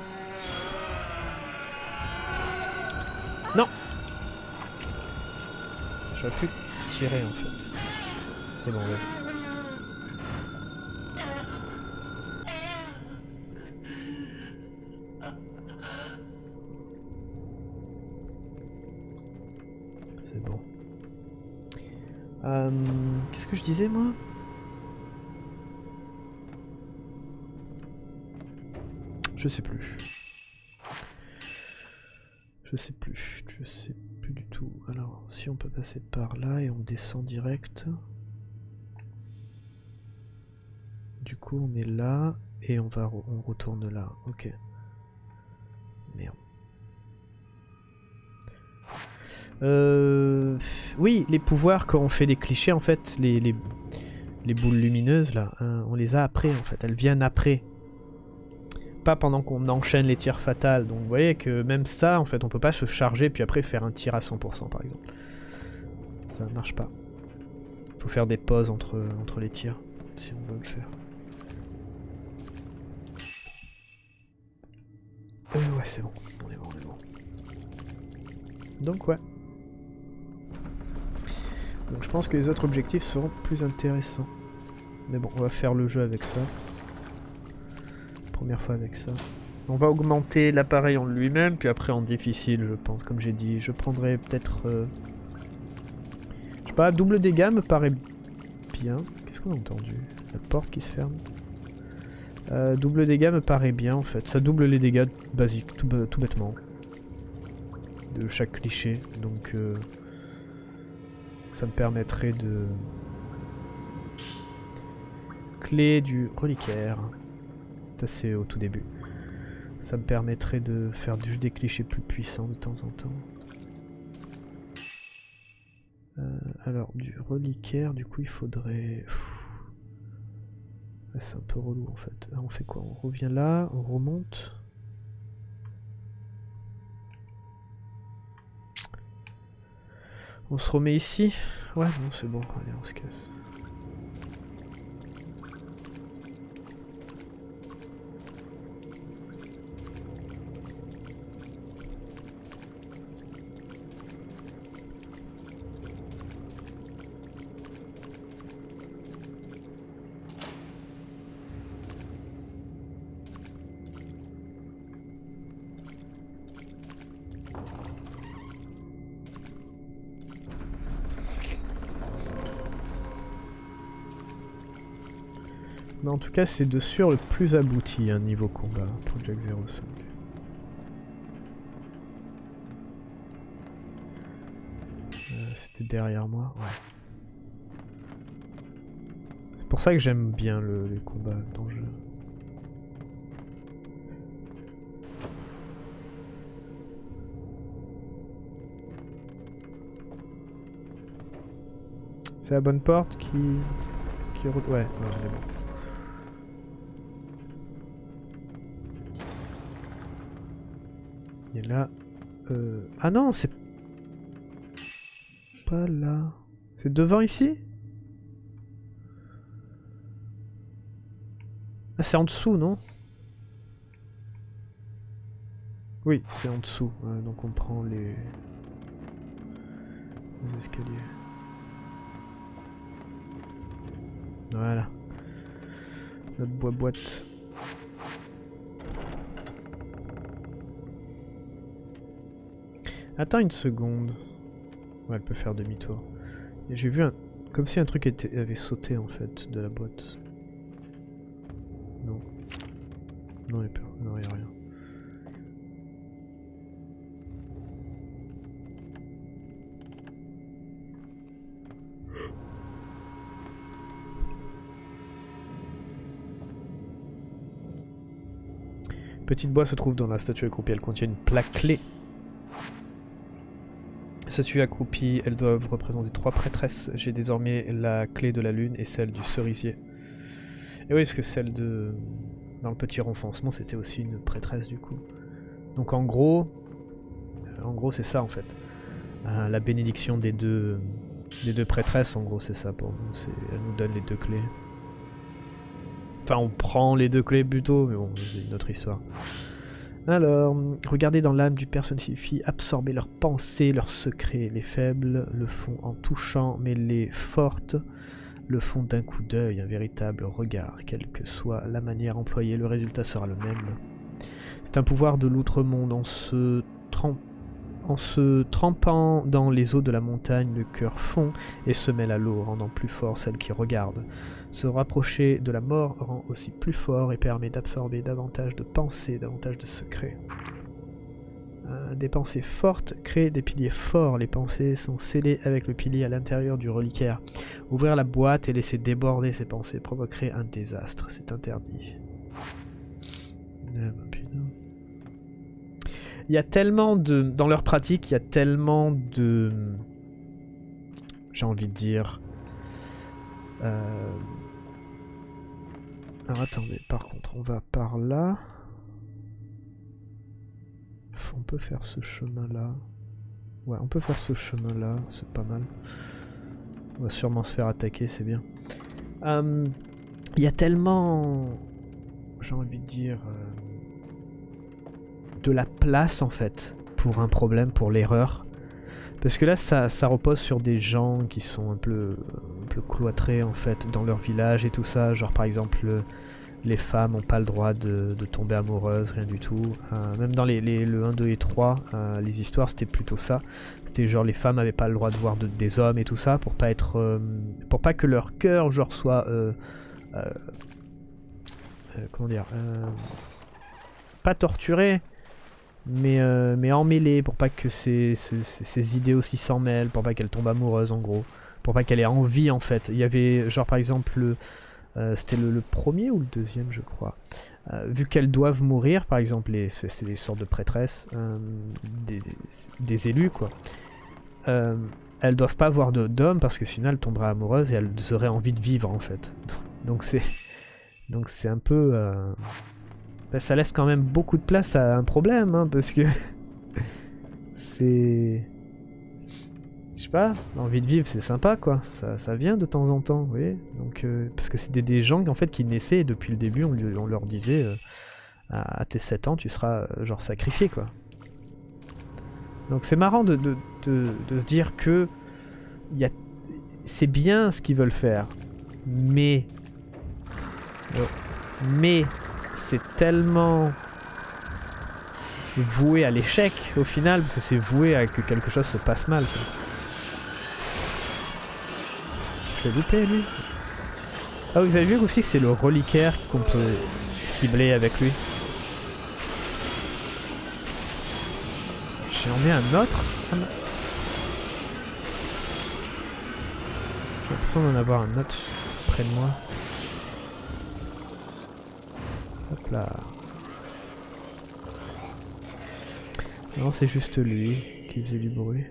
Non! J'aurais pu tirer en fait. C'est bon, ouais. C'est bon. Qu'est-ce que je disais moi? Je sais plus. Je sais plus du tout. Alors, si on peut passer par là et on descend direct. Du coup, on est là et on retourne là. Ok. Merde. Oui, les pouvoirs, quand on fait des clichés, en fait, les boules lumineuses, là, hein, on les a après, en fait. Elles viennent après. Pas pendant qu'on enchaîne les tirs fatals. Donc vous voyez que même ça, en fait, on peut pas se charger puis après faire un tir à 100% par exemple. Ça marche pas. Faut faire des pauses entre les tirs. si on veut le faire. Ouais, c'est bon. On est bon, on est bon. Donc ouais. Donc je pense que les autres objectifs seront plus intéressants. Mais bon, on va faire le jeu avec ça. Première fois avec ça. On va augmenter l'appareil en lui-même, puis après en difficile, je pense. Comme j'ai dit, je prendrai peut-être... je sais pas, double dégâts me paraît bien. Qu'est-ce qu'on a entendu? La porte qui se ferme. Double dégâts me paraît bien en fait. Ça double les dégâts basiques, tout bêtement. De chaque cliché. Donc ça me permettrait de... Clé du reliquaire. Ça c'est au tout début. Ça me permettrait de faire juste des clichés plus puissants de temps en temps. Alors du reliquaire, du coup il faudrait... C'est un peu relou en fait. On fait quoi? On revient là, on remonte. On se remet ici? Ouais, non, c'est bon. Allez, on se casse. Mais en tout cas, c'est de sûr le plus abouti hein, niveau combat pour Jack 05. C'était derrière moi, ouais. C'est pour ça que j'aime bien les combats dans le jeu. C'est la bonne porte qui... Ouais, ouais, elle est bonne. Et là... Ah non, c'est... Pas là... C'est devant ici? Ah, c'est en dessous, non? Oui, c'est en dessous. Donc on prend les escaliers. Voilà. Notre boîte. Attends une seconde. Ouais, elle peut faire demi-tour. J'ai vu un... Comme si un truc avait sauté en fait de la boîte. Non. Non, il n'y a rien. Petite boîte se trouve dans la statue accroupie. Elle contient une plaque clé. Statues accroupies, elles doivent représenter 3 prêtresses. J'ai désormais la clé de la lune et celle du cerisier. Et oui, parce que celle de... Dans le petit renfoncement, c'était aussi une prêtresse du coup. Donc en gros c'est ça en fait. La bénédiction des deux prêtresses, en gros c'est ça pour nous. Elle nous donne les 2 clés. Enfin on prend les 2 clés plutôt, mais bon, c'est une autre histoire. Alors, regarder dans l'âme du personne signifie absorber leurs pensées, leurs secrets. Les faibles le font en touchant, mais les fortes le font d'un coup d'œil, un véritable regard. Quelle que soit la manière employée, le résultat sera le même. C'est un pouvoir de l'outre-monde. En se trempant dans les eaux de la montagne, le cœur fond et se mêle à l'eau, rendant plus fort celle qui regarde. Se rapprocher de la mort rend aussi plus fort et permet d'absorber davantage de pensées, davantage de secrets. Des pensées fortes créent des piliers forts. Les pensées sont scellées avec le pilier à l'intérieur du reliquaire. Ouvrir la boîte et laisser déborder ces pensées provoquerait un désastre. C'est interdit. Il y a tellement de... Dans leur pratique, il y a tellement de... J'ai envie de dire... Alors attendez, par contre, on va par là. On peut faire ce chemin-là. Ouais, on peut faire ce chemin-là, c'est pas mal. On va sûrement se faire attaquer, c'est bien. Il y a tellement, j'ai envie de dire, de la place en fait pour un problème, pour l'erreur. Parce que là, ça repose sur des gens qui sont un peu cloîtrés en fait dans leur village et tout ça. Genre par exemple, les femmes n'ont pas le droit de tomber amoureuses, rien du tout. Même dans le 1, 2 et 3, les histoires c'était plutôt ça. C'était genre les femmes n'avaient pas le droit de voir des hommes et tout ça pour pas être, pour pas que leur cœur genre soit, comment dire, pas torturé. Mais emmêlée, pour pas que ses idées aussi s'en mêlent, pour pas qu'elle tombe amoureuse en gros, pour pas qu'elle ait envie en fait. Il y avait genre par exemple, c'était le premier ou le deuxième je crois, vu qu'elles doivent mourir par exemple, c'est des sortes de prêtresses, des élus quoi, elles doivent pas avoir d'hommes parce que sinon elles tomberaient amoureuses et elles auraient envie de vivre en fait. Donc c'est un peu... ça laisse quand même beaucoup de place à un problème, hein, parce que c'est... Je sais pas, l'envie de vivre c'est sympa quoi, ça vient de temps en temps, vous voyez. Donc, parce que c'est des gens en fait qui naissaient depuis le début, on leur disait à tes 7 ans tu seras genre sacrifié quoi. Donc c'est marrant de se dire que c'est bien ce qu'ils veulent faire, mais c'est tellement voué à l'échec au final, parce que c'est voué à que quelque chose se passe mal quoi. Je l'ai loupé lui. Ah vous avez vu aussi que c'est le reliquaire qu'on peut cibler avec lui. J'ai envie un autre. J'ai l'impression d'en avoir un autre près de moi. Hop là. Non, c'est juste lui qui faisait du bruit.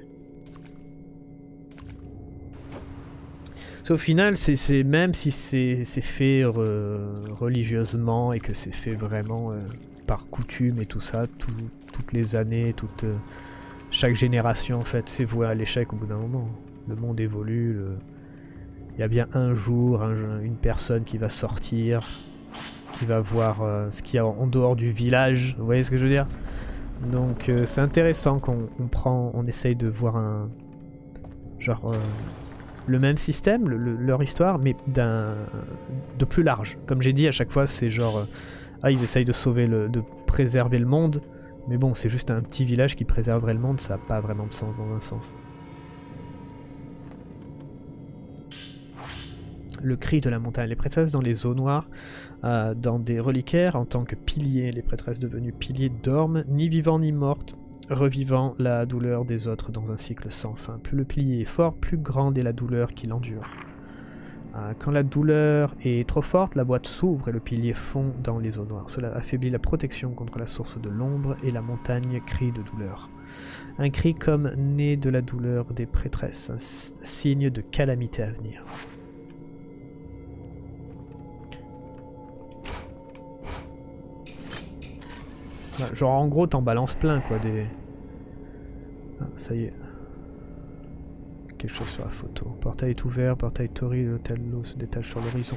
Au final, même si c'est fait religieusement et que c'est fait vraiment par coutume et tout ça, toutes les années, chaque génération en fait, c'est voué à l'échec au bout d'un moment. Le monde évolue, il y a bien un jour une personne qui va sortir, qui va voir ce qu'il y a en dehors du village, vous voyez ce que je veux dire? Donc c'est intéressant on essaye de voir le même système, leur histoire, mais de plus large. Comme j'ai dit, à chaque fois, c'est genre... ils essayent de préserver le monde, mais bon, c'est juste un petit village qui préserverait le monde, ça n'a pas vraiment de sens dans un sens. Le cri de la montagne. Les prêtresses dans les eaux noires, dans des reliquaires, en tant que piliers, les prêtresses devenues piliers dorment, ni vivantes ni mortes, revivant la douleur des autres dans un cycle sans fin. Plus le pilier est fort, plus grande est la douleur qu'il endure. Quand la douleur est trop forte, la boîte s'ouvre et le pilier fond dans les eaux noires. Cela affaiblit la protection contre la source de l'ombre et la montagne crie de douleur. Un cri comme né de la douleur des prêtresses, un signe de calamité à venir. Genre en gros t'en balances plein quoi des... Ah, ça y est. Quelque chose sur la photo. Portail est ouvert, portail Tori, l'hôtel l'eau se détache sur l'horizon.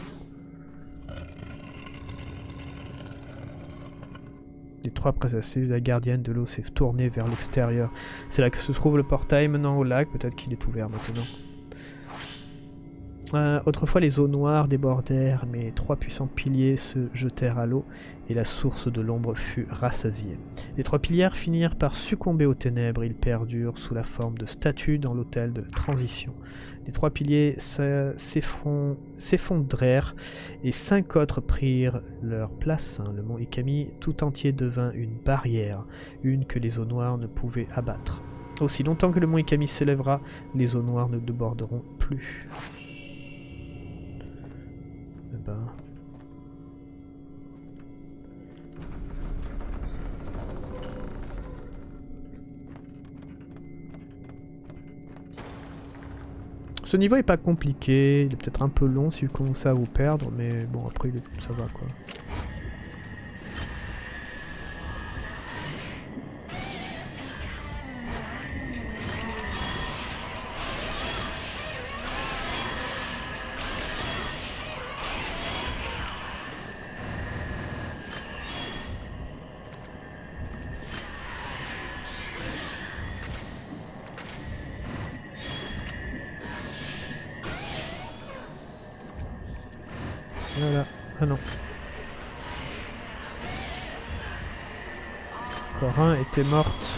Les trois prêtresses, la gardienne de l'eau s'est tournée vers l'extérieur. C'est là que se trouve le portail menant au lac, peut-être qu'il est ouvert maintenant. Autrefois les eaux noires débordèrent, mais trois puissants piliers se jetèrent à l'eau et la source de l'ombre fut rassasiée. Les trois piliers finirent par succomber aux ténèbres, ils perdurent sous la forme de statues dans l'autel de la transition. Les trois piliers s'effondrèrent et 5 autres prirent leur place. Le mont Ikami tout entier devint une barrière, une que les eaux noires ne pouvaient abattre. Aussi longtemps que le mont Ikami s'élèvera, les eaux noires ne déborderont plus. Ce niveau est pas compliqué, il est peut-être un peu long si vous commencez à vous perdre, mais bon après ça va quoi. Voilà. Ah non. Encore un était morte.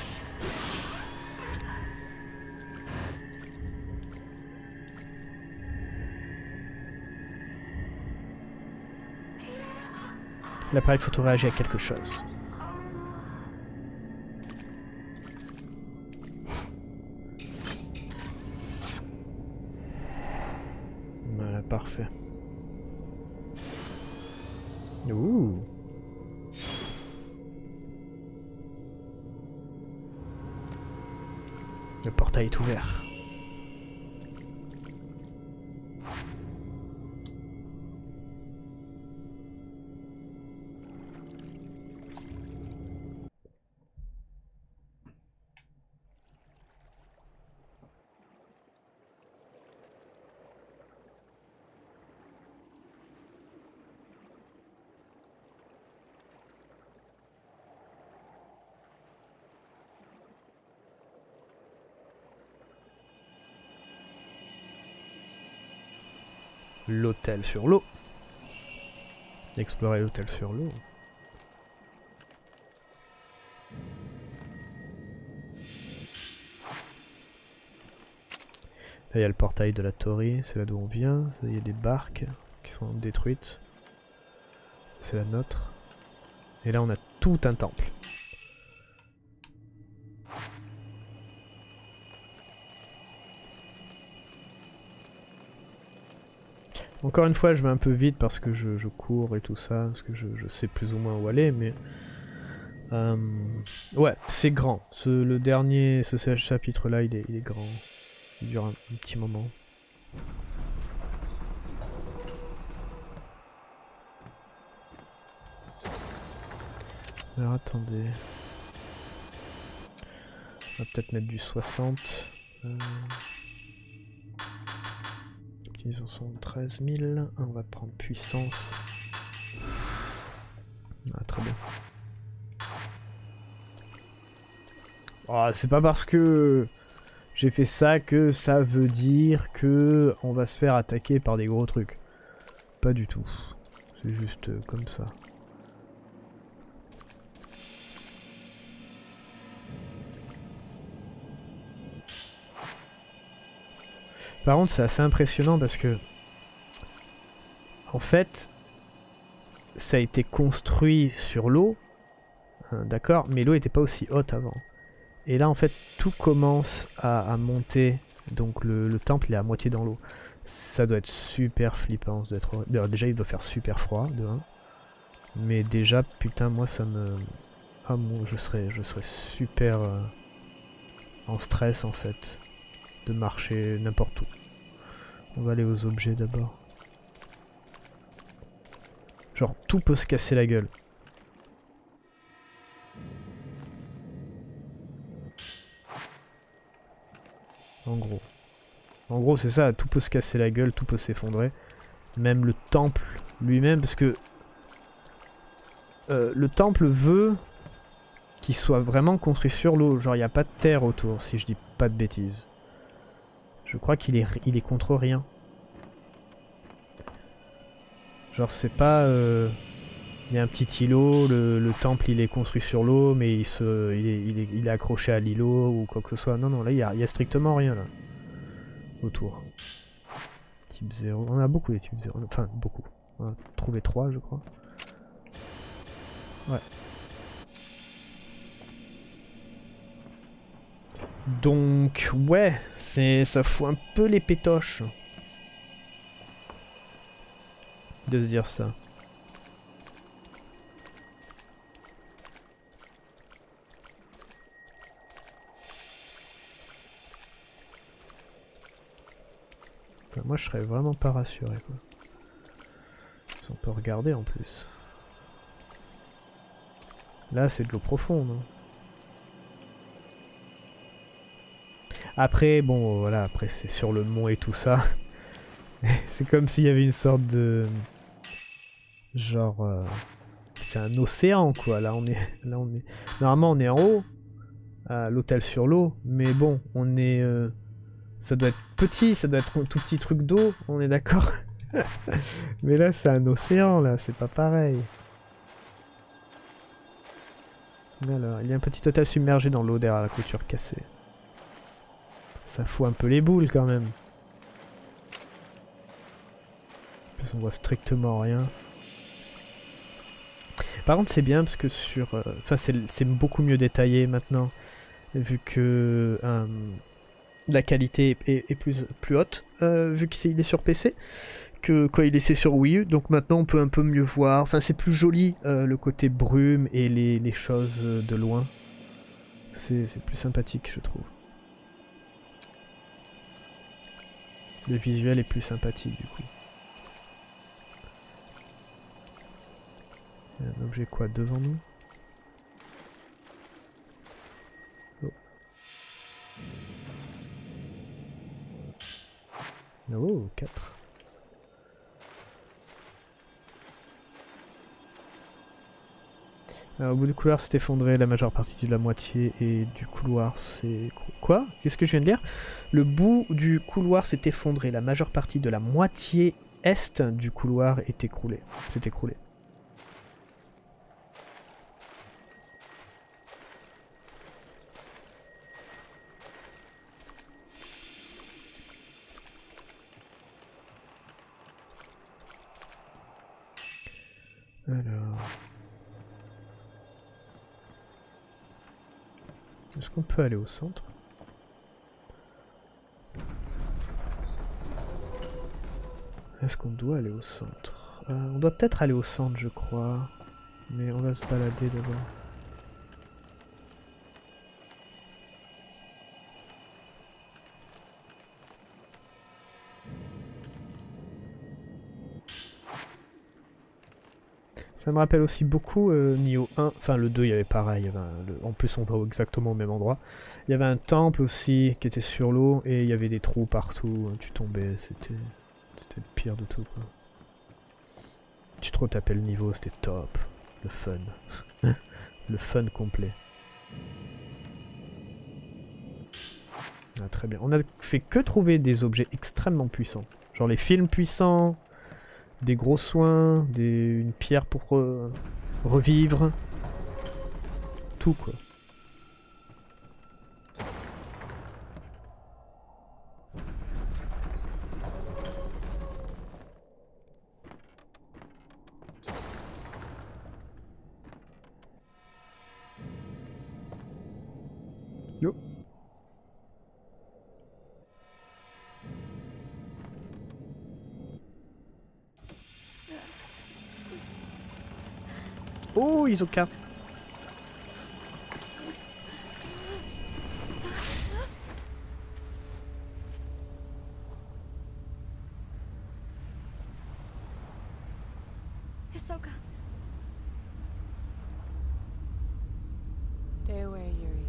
L'appareil photo réagit à quelque chose. Voilà, parfait. Ouh. Le portail est ouvert. L'hôtel sur l'eau. Explorer l'hôtel sur l'eau. Là il y a le portail de la Tori, c'est là d'où on vient. Il y a des barques qui sont détruites. C'est la nôtre. Et là on a tout un temple. Encore une fois, je vais un peu vite parce que je cours et tout ça, parce que je sais plus ou moins où aller, mais... ouais, c'est grand. Le dernier, ce chapitre-là, il est grand. Il dure un petit moment. Alors attendez. On va peut-être mettre du 60. Ils en sont 13 000. On va prendre puissance. Ah, très bien. Oh, c'est pas parce que j'ai fait ça que ça veut dire que on va se faire attaquer par des gros trucs. Pas du tout. C'est juste comme ça. Par contre, c'est assez impressionnant parce que, en fait, ça a été construit sur l'eau, d'accord, mais l'eau n'était pas aussi haute avant. Et là, en fait, tout commence à monter, donc le temple il est à moitié dans l'eau. Ça doit être super flippant, ça doit être... déjà il doit faire super froid, de 1. Mais déjà, putain, moi ça me... Ah bon, je serais super en stress en fait, de marcher n'importe où. On va aller aux objets d'abord. Genre tout peut se casser la gueule. En gros c'est ça, tout peut se casser la gueule, tout peut s'effondrer. Même le temple lui-même, parce que le temple veut qu'il soit vraiment construit sur l'eau. Genre il n'y a pas de terre autour, si je dis pas de bêtises. Je crois qu'il est contre rien. Genre c'est pas... il y a un petit îlot, le temple il est construit sur l'eau, mais il est accroché à l'îlot ou quoi que ce soit. Non, non, là il y a strictement rien là. Autour. Type 0. On a beaucoup des types 0. Enfin, beaucoup. On a trouvé 3 je crois. Ouais. Donc, ouais, ça fout un peu les pétoches de se dire ça. Enfin, moi, je serais vraiment pas rassuré, quoi. On peut regarder en plus. Là, c'est de l'eau profonde. Hein. Après, bon, voilà, après c'est sur le mont et tout ça. C'est comme s'il y avait une sorte de... Genre... c'est un océan, quoi. Là, on est... Normalement, on est en haut. À l'hôtel sur l'eau. Mais bon, on est... ça doit être petit, ça doit être un tout petit truc d'eau. On est d'accord. Mais là, c'est un océan, là, c'est pas pareil. Alors, il y a un petit hôtel submergé dans l'eau derrière la clôture cassée. Ça fout un peu les boules, quand même. En plus, on voit strictement rien. Par contre, c'est bien, parce que sur... Enfin, c'est beaucoup mieux détaillé, maintenant. Vu que... la qualité est plus haute, vu qu'il est sur PC, que quand il est sur Wii U. Donc maintenant on peut un peu mieux voir. Enfin c'est plus joli le côté brume et les choses de loin. C'est plus sympathique je trouve. Le visuel est plus sympathique du coup. Il y a un objet quoi devant nous? Oh, 4. Alors, au bout du couloir s'est effondré la majeure partie de la moitié et du couloir s'est... Quoi? Qu'est-ce que je viens de lire? Le bout du couloir s'est effondré, la majeure partie de la moitié est du couloir s'est écroulé. Alors... Est-ce qu'on peut aller au centre? Est-ce qu'on doit aller au centre? On doit peut-être aller au centre, je crois. Mais on va se balader d'abord. Ça me rappelle aussi beaucoup Nioh 1, enfin le 2 il y avait pareil, en plus on va exactement au même endroit. Il y avait un temple aussi qui était sur l'eau et il y avait des trous partout, tu tombais, c'était le pire de tout quoi. Tu te retapais le niveau, c'était top, le fun. Le fun complet. Ah, très bien, on a fait que trouver des objets extrêmement puissants, genre les films puissants, des gros soins, une pierre pour revivre. Tout quoi. Yo. Oh, Isoka. Hisoka. Stay away, Yuri.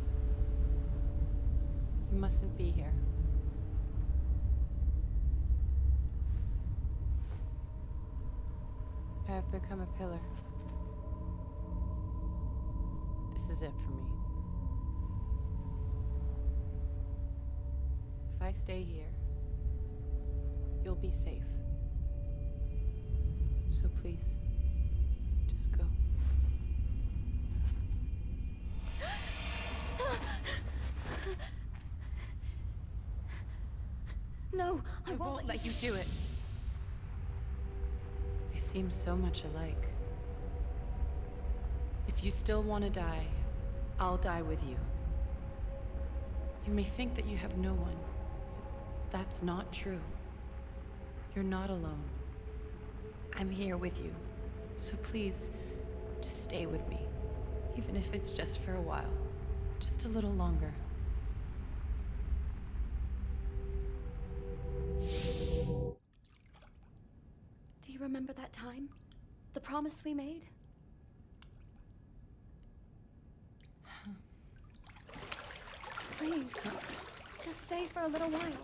You mustn't be here. I have become a pillar. This is it for me. If I stay here, you'll be safe. So please, just go. No, I I won't won't let you do it. We seem so much alike. If you still want to die, I'll die with you. You may think that you have no one, but that's not true. You're not alone. I'm here with you, so please, just stay with me, even if it's just for a while, just a little longer. Do you remember that time? The promise we made? Please, just stay for a little while.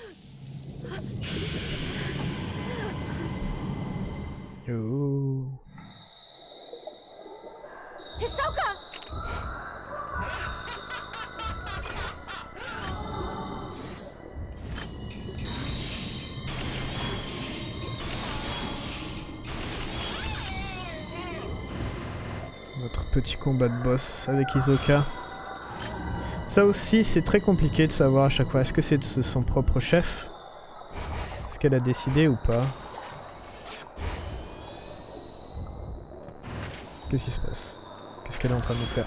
Oh. Petit combat de boss avec Hisoka. Ça aussi, c'est très compliqué de savoir à chaque fois. Est-ce que c'est de son propre chef? Est-ce qu'elle a décidé ou pas? Qu'est-ce qui se passe? Qu'est-ce qu'elle est en train de nous faire?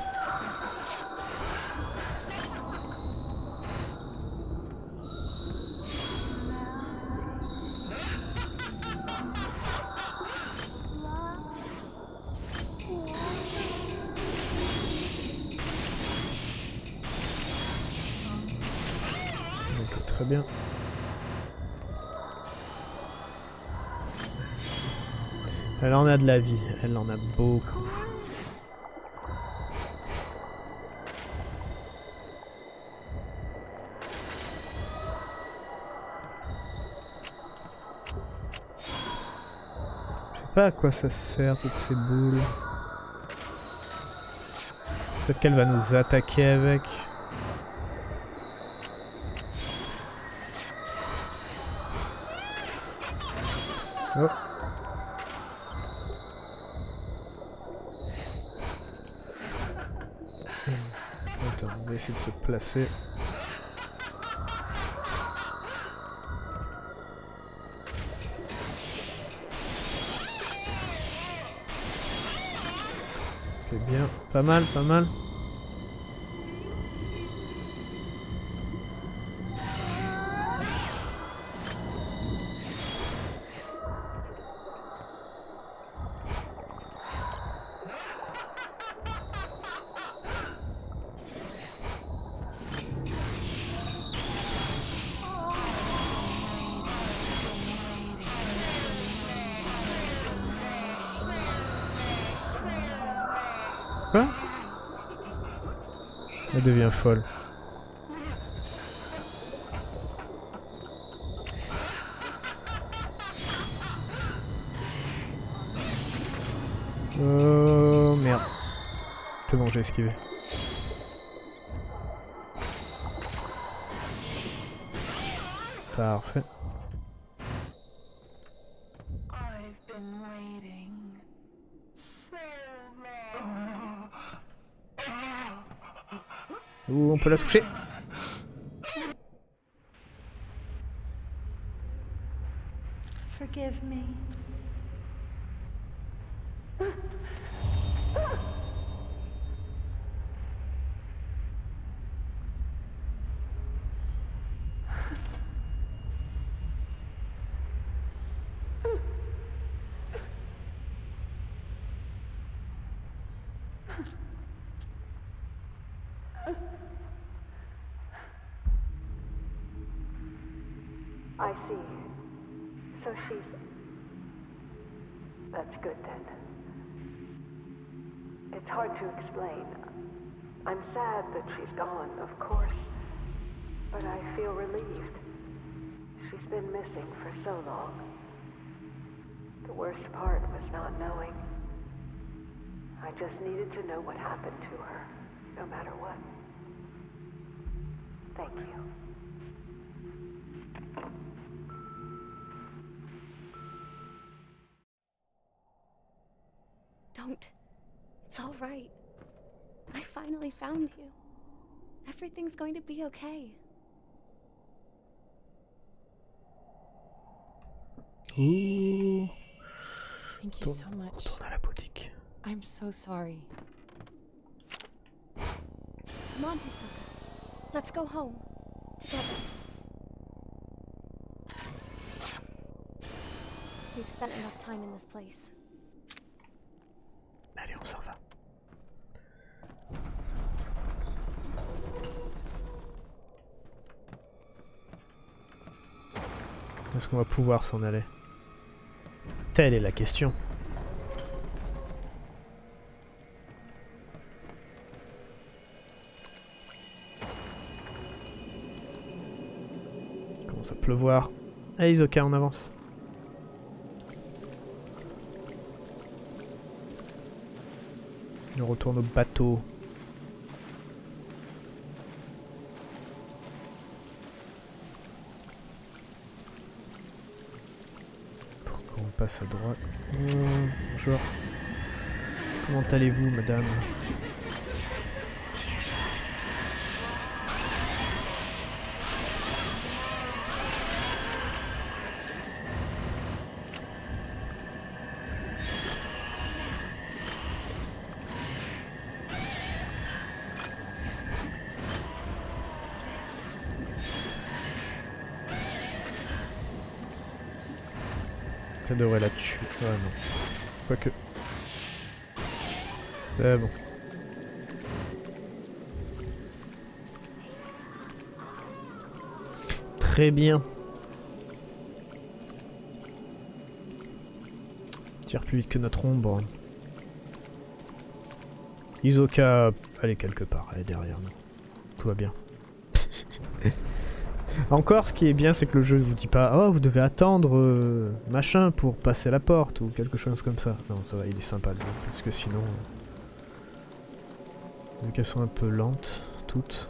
Ok, très bien. Elle en a de la vie, elle en a beaucoup. Je sais pas à quoi ça sert toutes ces boules. Peut-être qu'elle va nous attaquer avec. Oh. Attends, on va essayer de se placer. Ok, bien. Pas mal, pas mal. Quoi? Elle devient folle. Oh merde. C'est bon, j'ai esquivé. Parfait. Ouh, on peut la toucher. Forgive me. I see. So she's... That's good then. It's hard to explain. I'm sad that she's gone, of course. But I feel relieved. She's been missing for so long. The worst part was not knowing. I just needed to know what happened to her, no matter what. Thank you. Don't. It's all right. I finally found you. Everything's going to be okay. Ouh. Thank you so much. Retourne à la boutique. I'm so sorry. Come on, Hisoka. Let's go home. Together. We've spent enough time in this place. Allez, on s'en va. Est-ce qu'on va pouvoir s'en aller? Telle est la question. Il commence à pleuvoir. Allez, Hisoka, on avance. On retourne au bateau. Pourquoi on passe à droite? Bonjour. Comment allez-vous, madame? Ça devrait la tuer. Ah non. Quoique. C'est bon. Très bien. Tire plus vite que notre ombre. Hisoka, elle est quelque part, elle est derrière nous. Tout va bien. Encore, ce qui est bien, c'est que le jeu ne vous dit pas « Oh, vous devez attendre machin pour passer la porte » ou quelque chose comme ça. Non, ça va, il est sympa le jeu, parce que sinon... vu qu'elles sont un peu lentes, toutes.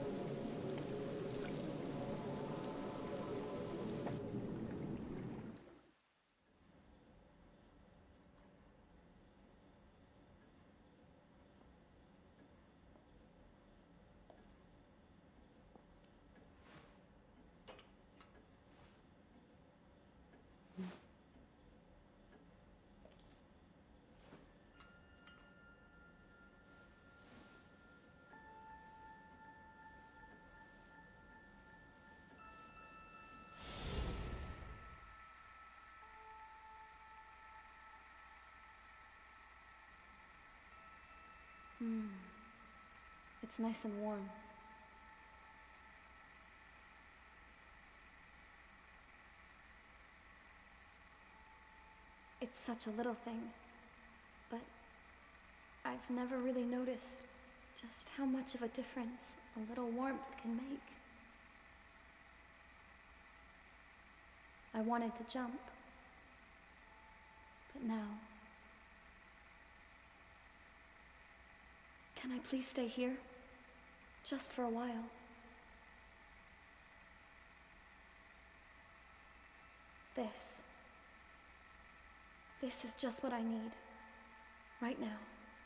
It's nice and warm. It's such a little thing, but I've never really noticed just how much of a difference a little warmth can make. I wanted to jump, but now... Can I please stay here? Just for a while. This is just what I need. Right now.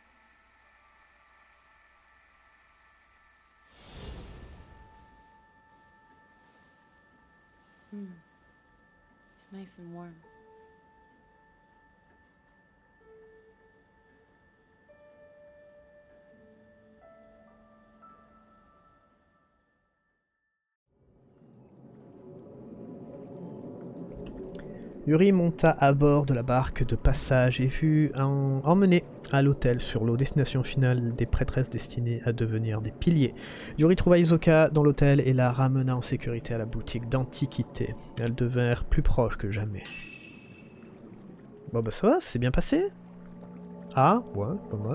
It's nice and warm. Yuri monta à bord de la barque de passage et fut emmené à l'hôtel sur l'eau, destination finale des prêtresses destinées à devenir des piliers. Yuri trouva Hisoka dans l'hôtel et la ramena en sécurité à la boutique d'antiquité. Elles devinrent plus proches que jamais. Bon bah ça va, c'est bien passé. Ah, ouais, pas mal.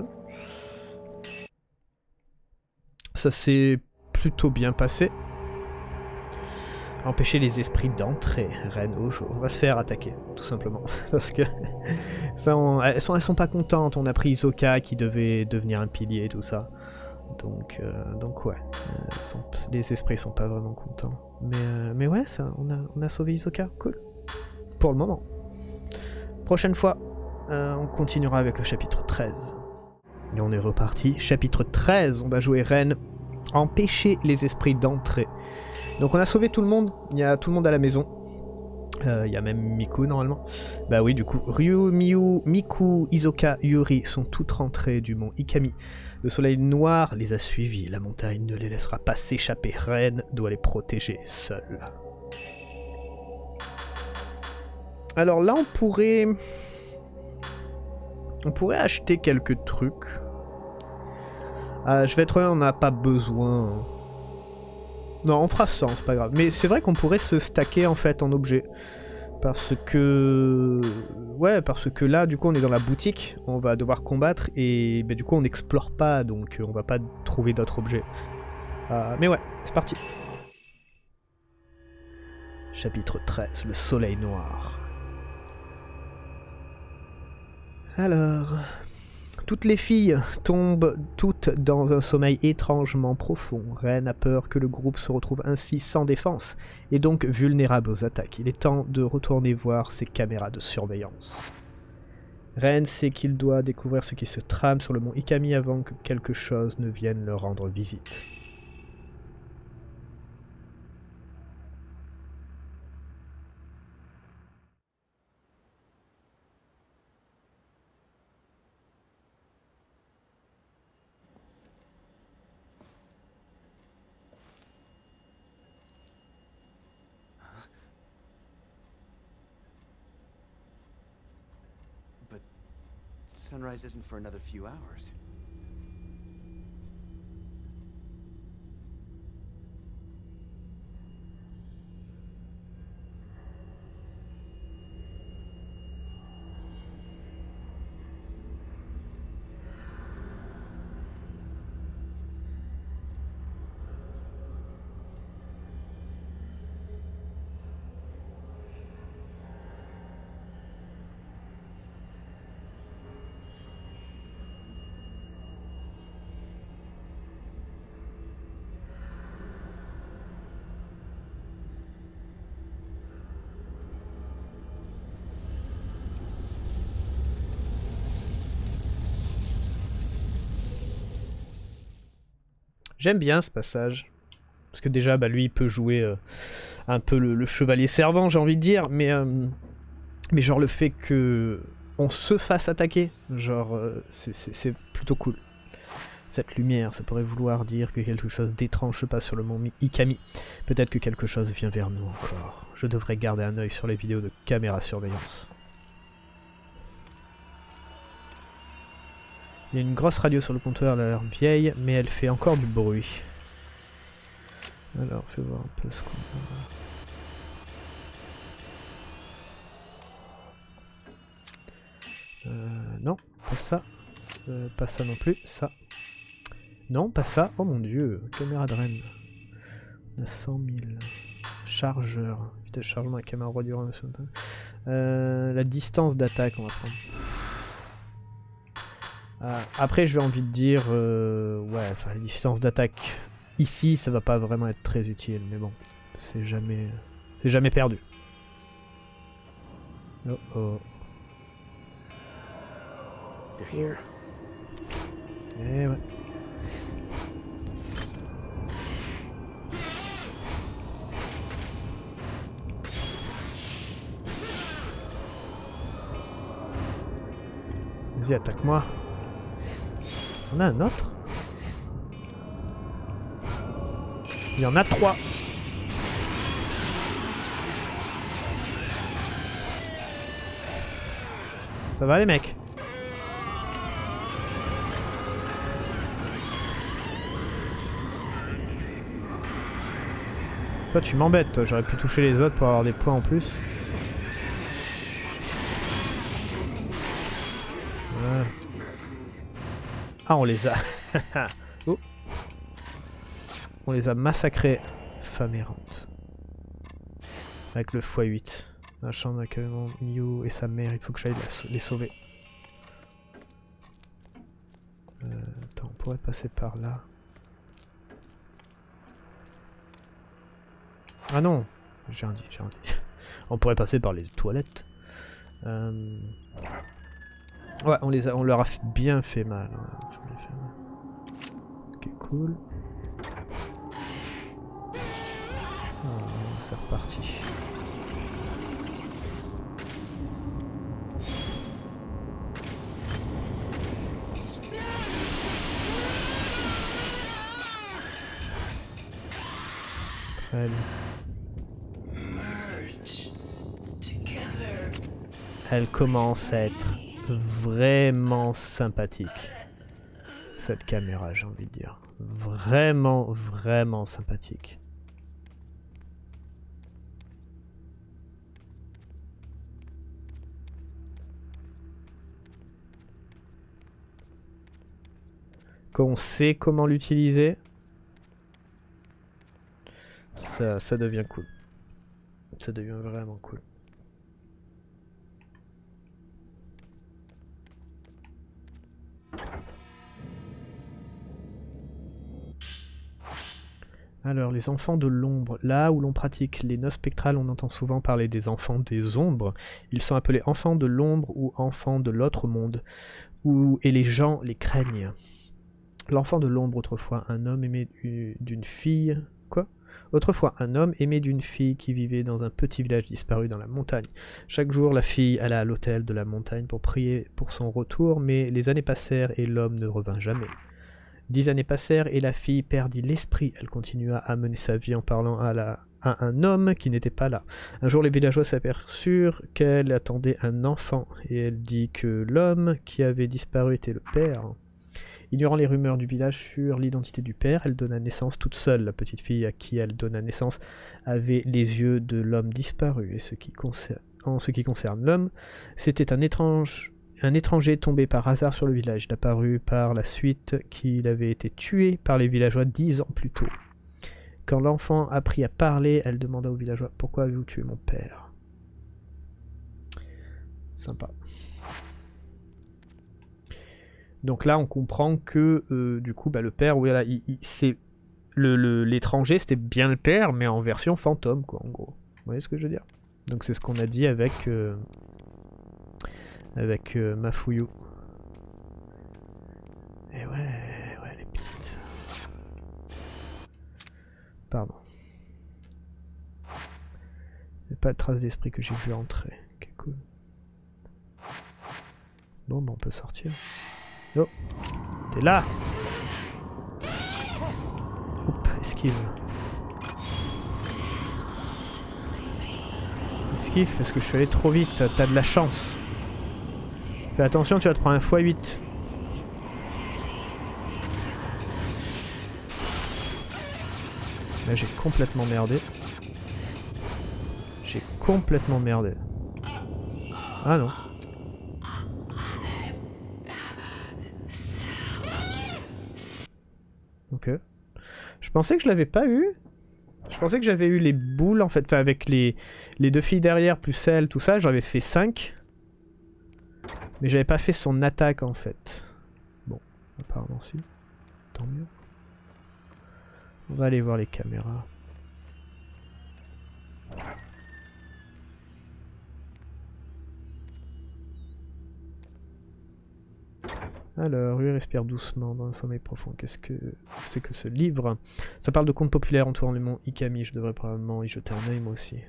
Ça s'est plutôt bien passé. Empêcher les esprits d'entrer, Reine Hojo. On va se faire attaquer, tout simplement. Parce que ça, elles sont pas contentes. On a pris Hisoka qui devait devenir un pilier et tout ça. Donc ouais, les esprits sont pas vraiment contents. Mais ouais, ça, on a sauvé Hisoka, cool. Pour le moment. Prochaine fois, on continuera avec le chapitre 13. Et on est reparti. Chapitre 13, on va jouer Reine. Empêcher les esprits d'entrer. Donc on a sauvé tout le monde, il y a tout le monde à la maison. Il y a même Miku normalement. Bah oui, du coup, Ryu, Miu, Miku, Hisoka, Yuri sont toutes rentrées du mont Ikami. Le soleil noir les a suivis, la montagne ne les laissera pas s'échapper. Reine doit les protéger seule. Alors là, on pourrait acheter quelques trucs. Je vais être honnête, on n'a pas besoin... Non, on fera 100, c'est pas grave. Mais c'est vrai qu'on pourrait se stacker en fait en objet. Parce que... Ouais, parce que là, du coup, on est dans la boutique. On va devoir combattre et du coup, on n'explore pas. Donc, on va pas trouver d'autres objets. Mais ouais, c'est parti. Chapitre 13, le soleil noir. Alors... Toutes les filles tombent toutes dans un sommeil étrangement profond. Reine a peur que le groupe se retrouve ainsi sans défense, et donc vulnérable aux attaques. Il est temps de retourner voir ses caméras de surveillance. Ren sait qu'il doit découvrir ce qui se trame sur le mont Ikami avant que quelque chose ne vienne leur rendre visite. But sunrise isn't for another few hours. J'aime bien ce passage. Parce que déjà, bah, lui, il peut jouer un peu le chevalier servant, j'ai envie de dire. Mais genre le fait que on se fasse attaquer, genre, c'est plutôt cool. Cette lumière, ça pourrait vouloir dire que quelque chose d'étrange se passe sur le mont Ikami. Peut-être que quelque chose vient vers nous encore. Je devrais garder un œil sur les vidéos de caméra surveillance. Il y a une grosse radio sur le comptoir, elle a l'air vieille, mais elle fait encore du bruit. Alors, fais voir un peu ce qu'on a. Non, pas ça. Pas ça non plus, ça. Non, pas ça. Oh mon dieu, caméra de Ren. On a 100 000. Chargeur. Vitesse de chargement, la caméra roi du Ren. La distance d'attaque, on va prendre. Après, je vais envie de dire, ouais, enfin, la distance d'attaque ici, ça va pas vraiment être très utile, mais bon, c'est jamais perdu. Oh oh. They're here. Eh ouais. Vas-y, attaque-moi. On a un autre? Il y en a 3. Ça va les mecs? Toi tu m'embêtes, toi. J'aurais pu toucher les autres pour avoir des points en plus. Voilà. Ah, on les a... oh. On les a massacrés. Femme errante. Avec le x8. La chambre d'accueillement, Miu et sa mère, il faut que j'aille les sauver. Attends, on pourrait passer par là. Ah non, j'ai rien dit. On pourrait passer par les toilettes. Ouais, on leur a bien fait mal. Ok, cool. Oh, c'est reparti. Très bien. Elle commence à être vraiment sympathique. Cette caméra, j'ai envie de dire. Vraiment, vraiment sympathique. Quand on sait comment l'utiliser, ça devient cool. Ça devient vraiment cool. Alors, les enfants de l'ombre. Là où l'on pratique les noces spectrales, on entend souvent parler des enfants des ombres. Ils sont appelés enfants de l'ombre ou enfants de l'autre monde. Et les gens les craignent. L'enfant de l'ombre, autrefois, un homme aimé d'une fille... Quoi ? Autrefois, un homme aimé d'une fille qui vivait dans un petit village disparu dans la montagne. Chaque jour, la fille alla à l'autel de la montagne pour prier pour son retour, mais les années passèrent et l'homme ne revint jamais. 10 années passèrent et la fille perdit l'esprit. Elle continua à mener sa vie en parlant à un homme qui n'était pas là. Un jour, les villageois s'aperçurent qu'elle attendait un enfant, et elle dit que l'homme qui avait disparu était le père. Ignorant les rumeurs du village sur l'identité du père, elle donna naissance toute seule. La petite fille à qui elle donna naissance avait les yeux de l'homme disparu. Et en ce qui concerne l'homme, c'était un étranger tombé par hasard sur le village. Il apparut par la suite qu'il avait été tué par les villageois 10 ans plus tôt. Quand l'enfant apprit à parler, elle demanda aux villageois « Pourquoi avez-vous tué mon père ?» Sympa. Donc là, on comprend que du coup, le père, voilà, l'étranger, c'était bien le père, mais en version fantôme, quoi, en gros. Vous voyez ce que je veux dire? Donc c'est ce qu'on a dit avec Mafuyu. Et ouais, les petites. Pardon. Il n'y a pas de trace d'esprit que j'ai vu entrer. Ok, cool. Bon, on peut sortir. Oh, t'es là! Hop, esquive. Esquive parce que je suis allé trop vite, t'as de la chance. Fais attention, tu vas te prendre un x8. Là j'ai complètement merdé. J'ai complètement merdé. Ah non. Ok. Je pensais que je l'avais pas eu. Je pensais que j'avais eu les boules en fait. Enfin avec les 2 filles derrière plus elle, tout ça. J'avais fait 5. Mais j'avais pas fait son attaque en fait. Bon, apparemment si. Tant mieux. On va aller voir les caméras. Alors, lui respire doucement dans un sommeil profond. Qu'est-ce que c'est que ce livre? Ça parle de contes populaires entourant le mont Ikami. Je devrais probablement y jeter un œil moi aussi.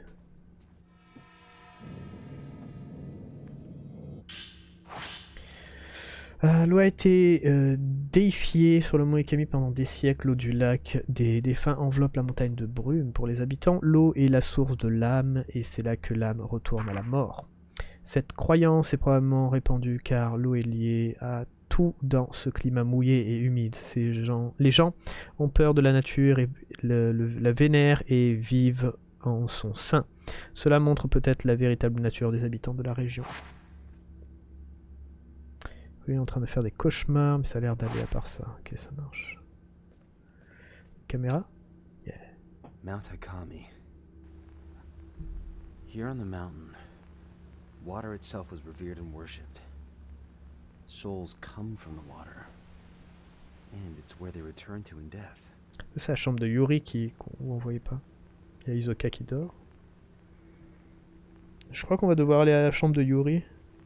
L'eau a été déifiée sur le mont Ikami pendant des siècles. L'eau du lac des défunts enveloppe la montagne de brume. Pour les habitants, l'eau est la source de l'âme et c'est là que l'âme retourne à la mort. Cette croyance est probablement répandue car l'eau est liée à tout dans ce climat mouillé et humide. Les gens ont peur de la nature et la vénèrent et vivent en son sein. Cela montre peut-être la véritable nature des habitants de la région. Lui est en train de faire des cauchemars, mais ça a l'air d'aller à part ça. Ok, ça marche. Caméra? Yeah. Mount Ikami. Here on the mountain, water itself was revered and worshipped. Souls come from the water, and it's where they return to in death. C'est la chambre de Yuri qu'on voyait pas. Il y a Hisoka qui dort. Je crois qu'on va devoir aller à la chambre de Yuri.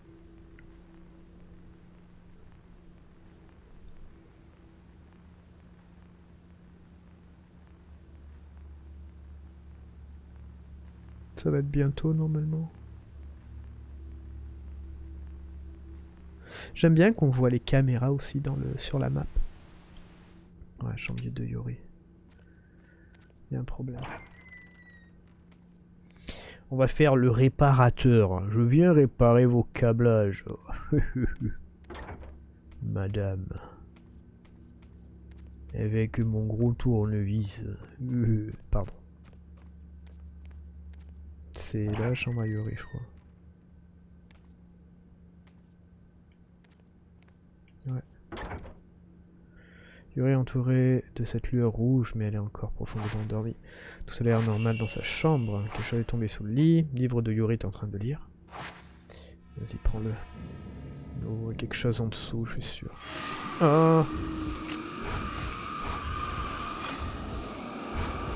Ça va être bientôt normalement. J'aime bien qu'on voit les caméras aussi sur la map. Ouais, chambre de Yuri. Il y a un problème. On va faire le réparateur. Je viens réparer vos câblages. Madame. Avec mon gros tournevis. Pardon. C'est la chambre à Yuri, je crois. Ouais. Yuri est entourée de cette lueur rouge, mais elle est encore profondément endormie. Tout a l'air normal dans sa chambre. Quelque chose est tombé sous le lit. Livre de Yuri est en train de lire. Vas-y, prends-le. Oh, il y a quelque chose en dessous, je suis sûr. Oh.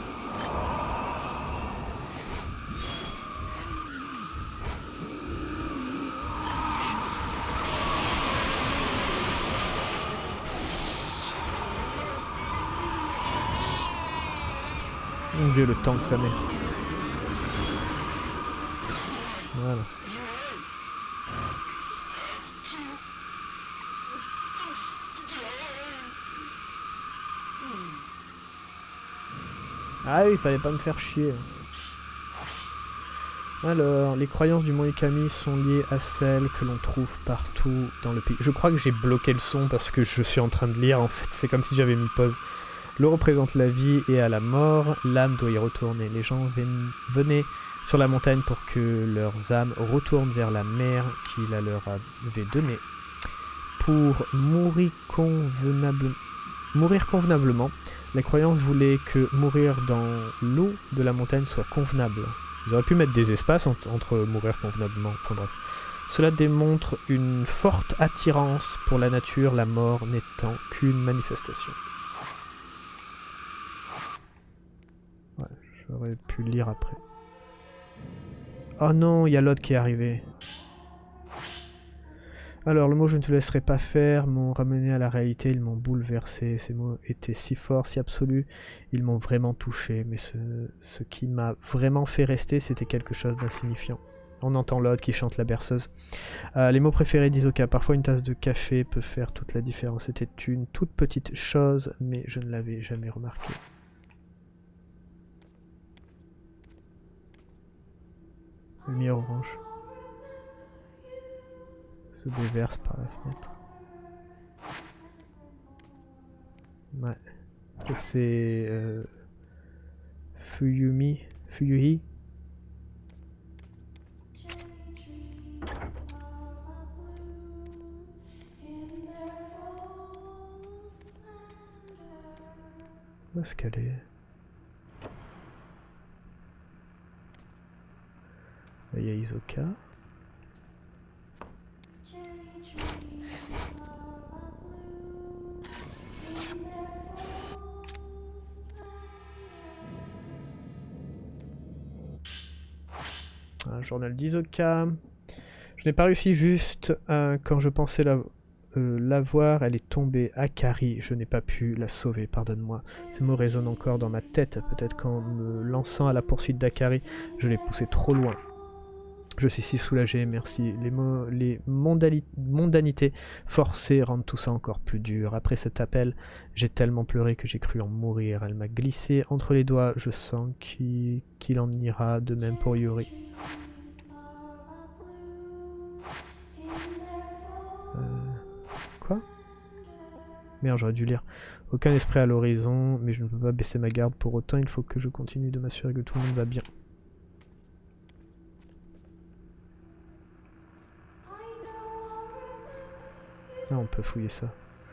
Mon Dieu, le temps que ça met. Voilà. Ah oui, il fallait pas me faire chier. Alors, les croyances du mont Ikami sont liées à celles que l'on trouve partout dans le pays. Je crois que j'ai bloqué le son parce que je suis en train de lire, en fait. C'est comme si j'avais mis pause. L'eau représente la vie et à la mort, l'âme doit y retourner. Les gens venaient sur la montagne pour que leurs âmes retournent vers la mer qui la leur avait donnée. Pour mourir convenablement, la croyance voulait que mourir dans l'eau de la montagne soit convenable. Ils auraient pu mettre des espaces entre mourir convenablement. Enfin bref. Cela démontre une forte attirance pour la nature, la mort n'étant qu'une manifestation. Ouais, j'aurais pu le lire après. Oh non, il y a l'autre qui est arrivé. Alors, le mot « je ne te laisserai pas faire » m'ont ramené à la réalité, ils m'ont bouleversé. Ces mots étaient si forts, si absolus, ils m'ont vraiment touché. Mais ce qui m'a vraiment fait rester, c'était quelque chose d'insignifiant. On entend l'autre qui chante la berceuse. Les mots préférés d'Hisoka. Parfois, une tasse de café peut faire toute la différence. C'était une toute petite chose, mais je ne l'avais jamais remarqué. Lumière orange se déverse par la fenêtre. Ouais. Ça c'est Fuyuhi. Où est-ce qu'elle est? Là, il y a Hisoka. Un journal d'Hisoka. Je n'ai pas réussi juste quand je pensais la voir, elle est tombée. Akari, je n'ai pas pu la sauver, pardonne-moi. Ces mots résonnent encore dans ma tête. Peut-être qu'en me lançant à la poursuite d'Akari, je l'ai poussée trop loin. Je suis si soulagé, merci. Les mondanités forcées rendent tout ça encore plus dur. Après cet appel, j'ai tellement pleuré que j'ai cru en mourir. Elle m'a glissé entre les doigts. Je sens qu'il en ira de même pour Yuri. Quoi? Merde, j'aurais dû lire. Aucun esprit à l'horizon, mais je ne peux pas baisser ma garde pour autant. Il faut que je continue de m'assurer que tout le monde va bien. Ah, on peut fouiller ça.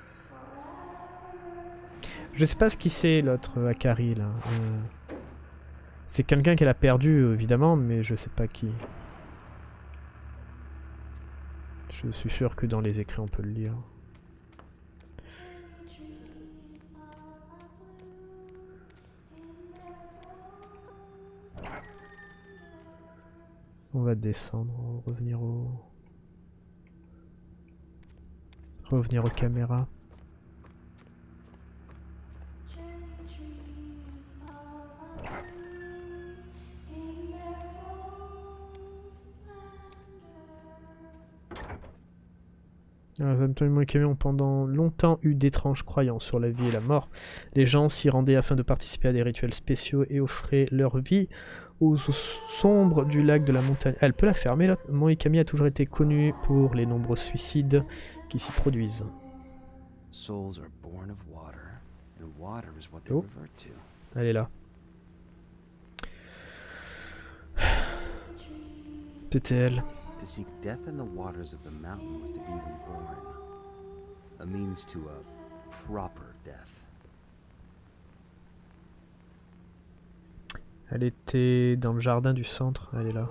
Je sais pas ce qui c'est l'autre Akari là. C'est quelqu'un qu'elle a perdu évidemment, mais je sais pas qui. Je suis sûr que dans les écrits on peut le lire. On va descendre, revenir aux caméras. Les habitants du mont Ikami ont pendant longtemps eu d'étranges croyances sur la vie et la mort. Les gens s'y rendaient afin de participer à des rituels spéciaux et offraient leur vie aux sombres du lac de la montagne. Elle peut la fermer là. Le mont Ikami a toujours été connu pour les nombreux suicides qui s'y produisent. Oh, elle est là. C'était elle. To seek death in the waters of the mountain was to be reborn, a means to a proper death. Elle était dans le jardin du centre, elle est là.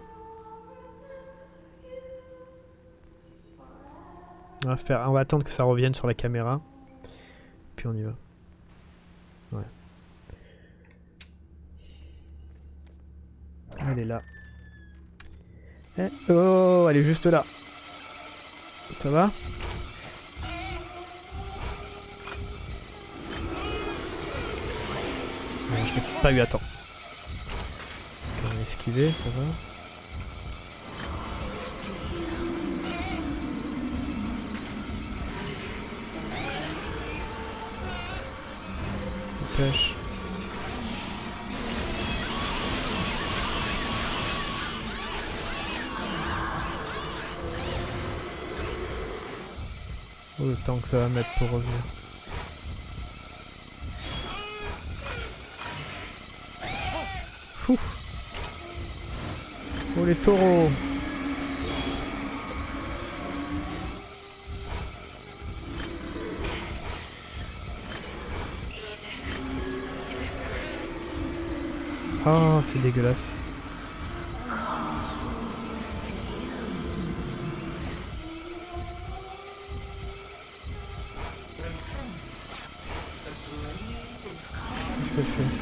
On va attendre que ça revienne sur la caméra, puis on y va. Ouais. Elle est là. Oh, elle est juste là. Ça va? Non, je n'ai pas eu à temps. esquivé, ça va. Pêche. Oh, le temps que ça va mettre pour revenir. Fou. Oh les taureaux. Ah, c'est dégueulasse. Qu'est-ce qu'elle fait?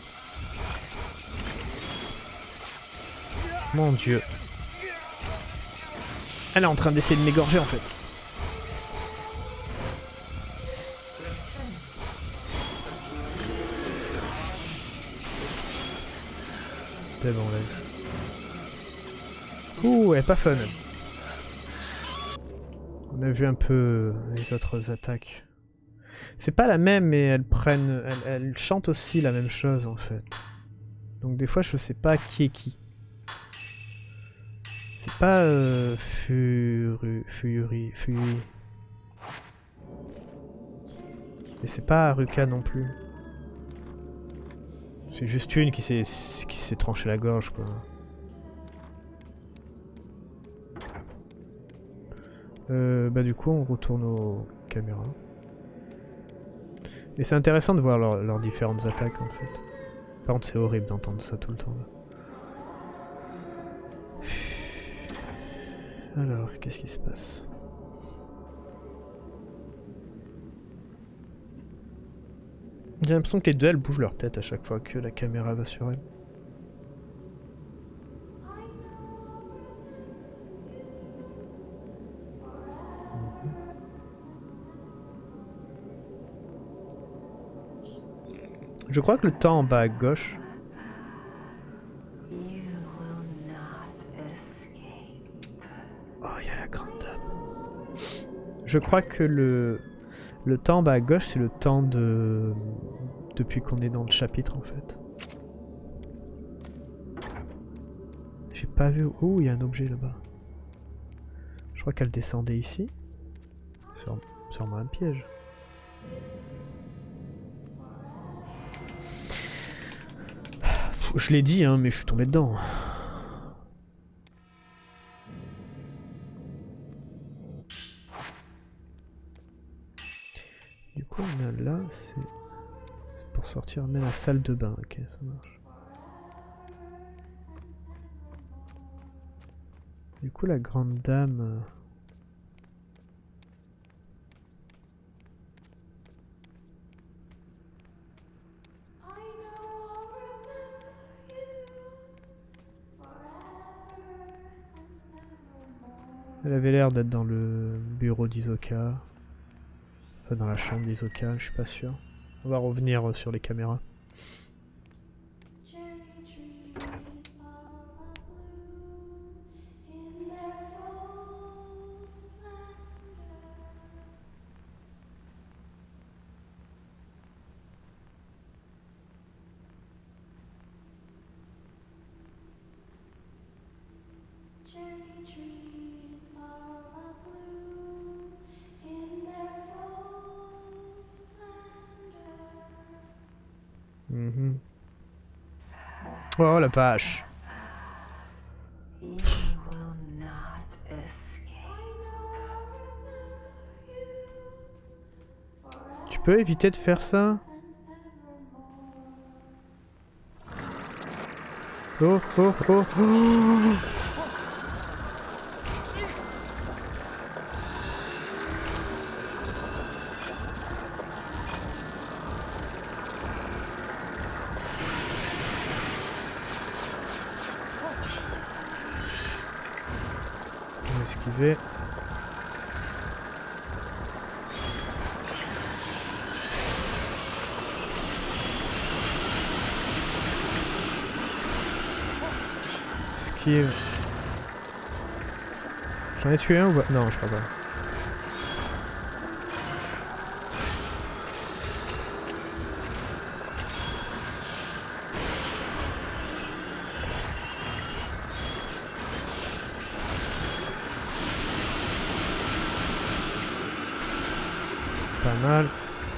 Mon Dieu. Elle est en train d'essayer de m'égorger en fait. C'est bon là. Ouh, elle est pas fun. On a vu un peu les autres attaques. C'est pas la même, mais elles prennent... Elles chantent aussi la même chose, en fait. Donc des fois, je sais pas qui est qui. C'est pas... Fury... Et c'est pas Haruka non plus. C'est juste une qui s'est tranché la gorge, quoi. Bah du coup, on retourne aux caméras. Et c'est intéressant de voir leurs différentes attaques en fait. Par contre c'est horrible d'entendre ça tout le temps. Là. Alors, qu'est-ce qui se passe? J'ai l'impression que les deux elles bougent leur tête à chaque fois que la caméra va sur elles. Je crois que le temps en bas à gauche. Oh, il y a la grande dame. Je crois que le temps en bas à gauche, c'est le temps de... Depuis qu'on est dans le chapitre, en fait. J'ai pas vu... Oh, il y a un objet là-bas. Je crois qu'elle descendait ici. Sûrement un piège. Je l'ai dit, hein, mais je suis tombé dedans. Du coup, on a là, c'est pour sortir, mais la salle de bain. Ok, ça marche. Du coup, la grande dame... Elle avait l'air d'être dans le bureau d'Hisoka. Enfin, dans la chambre d'Hisoka, je suis pas sûr. On va revenir sur les caméras. Oh la vache. Tu peux éviter de faire ça? Oh oh oh oh. On va esquiver. esquive. J'en ai tué un ou pas? Non, je crois pas. Pas mal.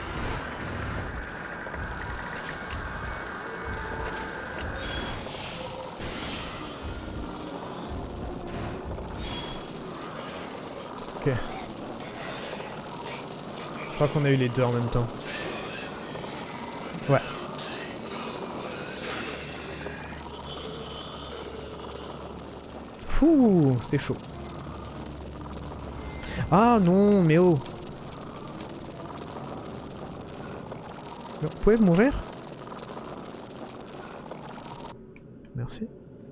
Ok. Je crois qu'on a eu les deux en même temps. Ouais. Fouh, c'était chaud. Ah non, mais oh. Vous pouvez mourir? Merci.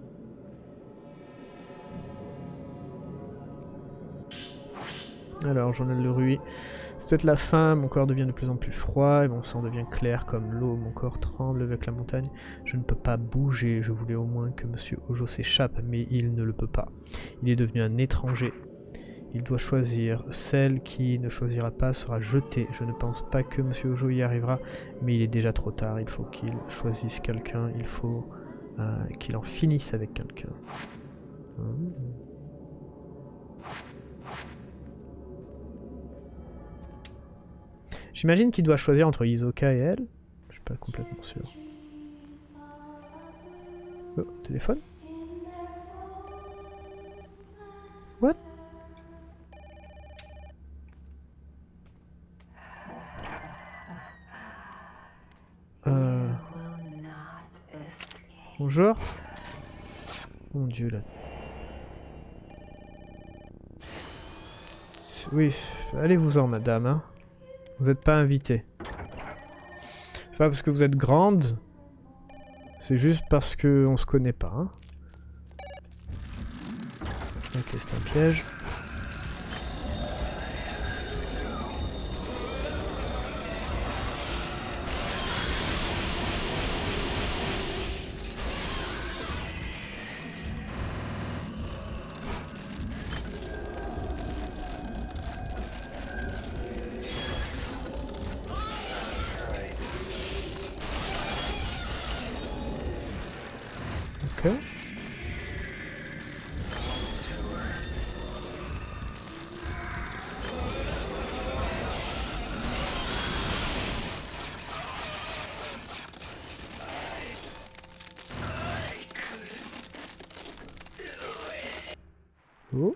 Alors, journal de Rui. C'est peut-être la fin, mon corps devient de plus en plus froid, et mon sang devient clair comme l'eau, mon corps tremble avec la montagne. Je ne peux pas bouger, je voulais au moins que Monsieur Hojo s'échappe, mais il ne le peut pas. Il est devenu un étranger. Il doit choisir. Celle qui ne choisira pas sera jetée. Je ne pense pas que Monsieur Hojo y arrivera, mais il est déjà trop tard. Il faut qu'il choisisse quelqu'un. Il faut qu'il en finisse avec quelqu'un. J'imagine qu'il doit choisir entre Hisoka et elle. Je suis pas complètement sûr. Oh, téléphone? What? Bonjour. Mon Dieu là. Oui, allez-vous-en madame, hein. Vous n'êtes pas invité. C'est pas parce que vous êtes grande. C'est juste parce que on se connaît pas, hein. Ok, c'est un piège. Ok. Oh.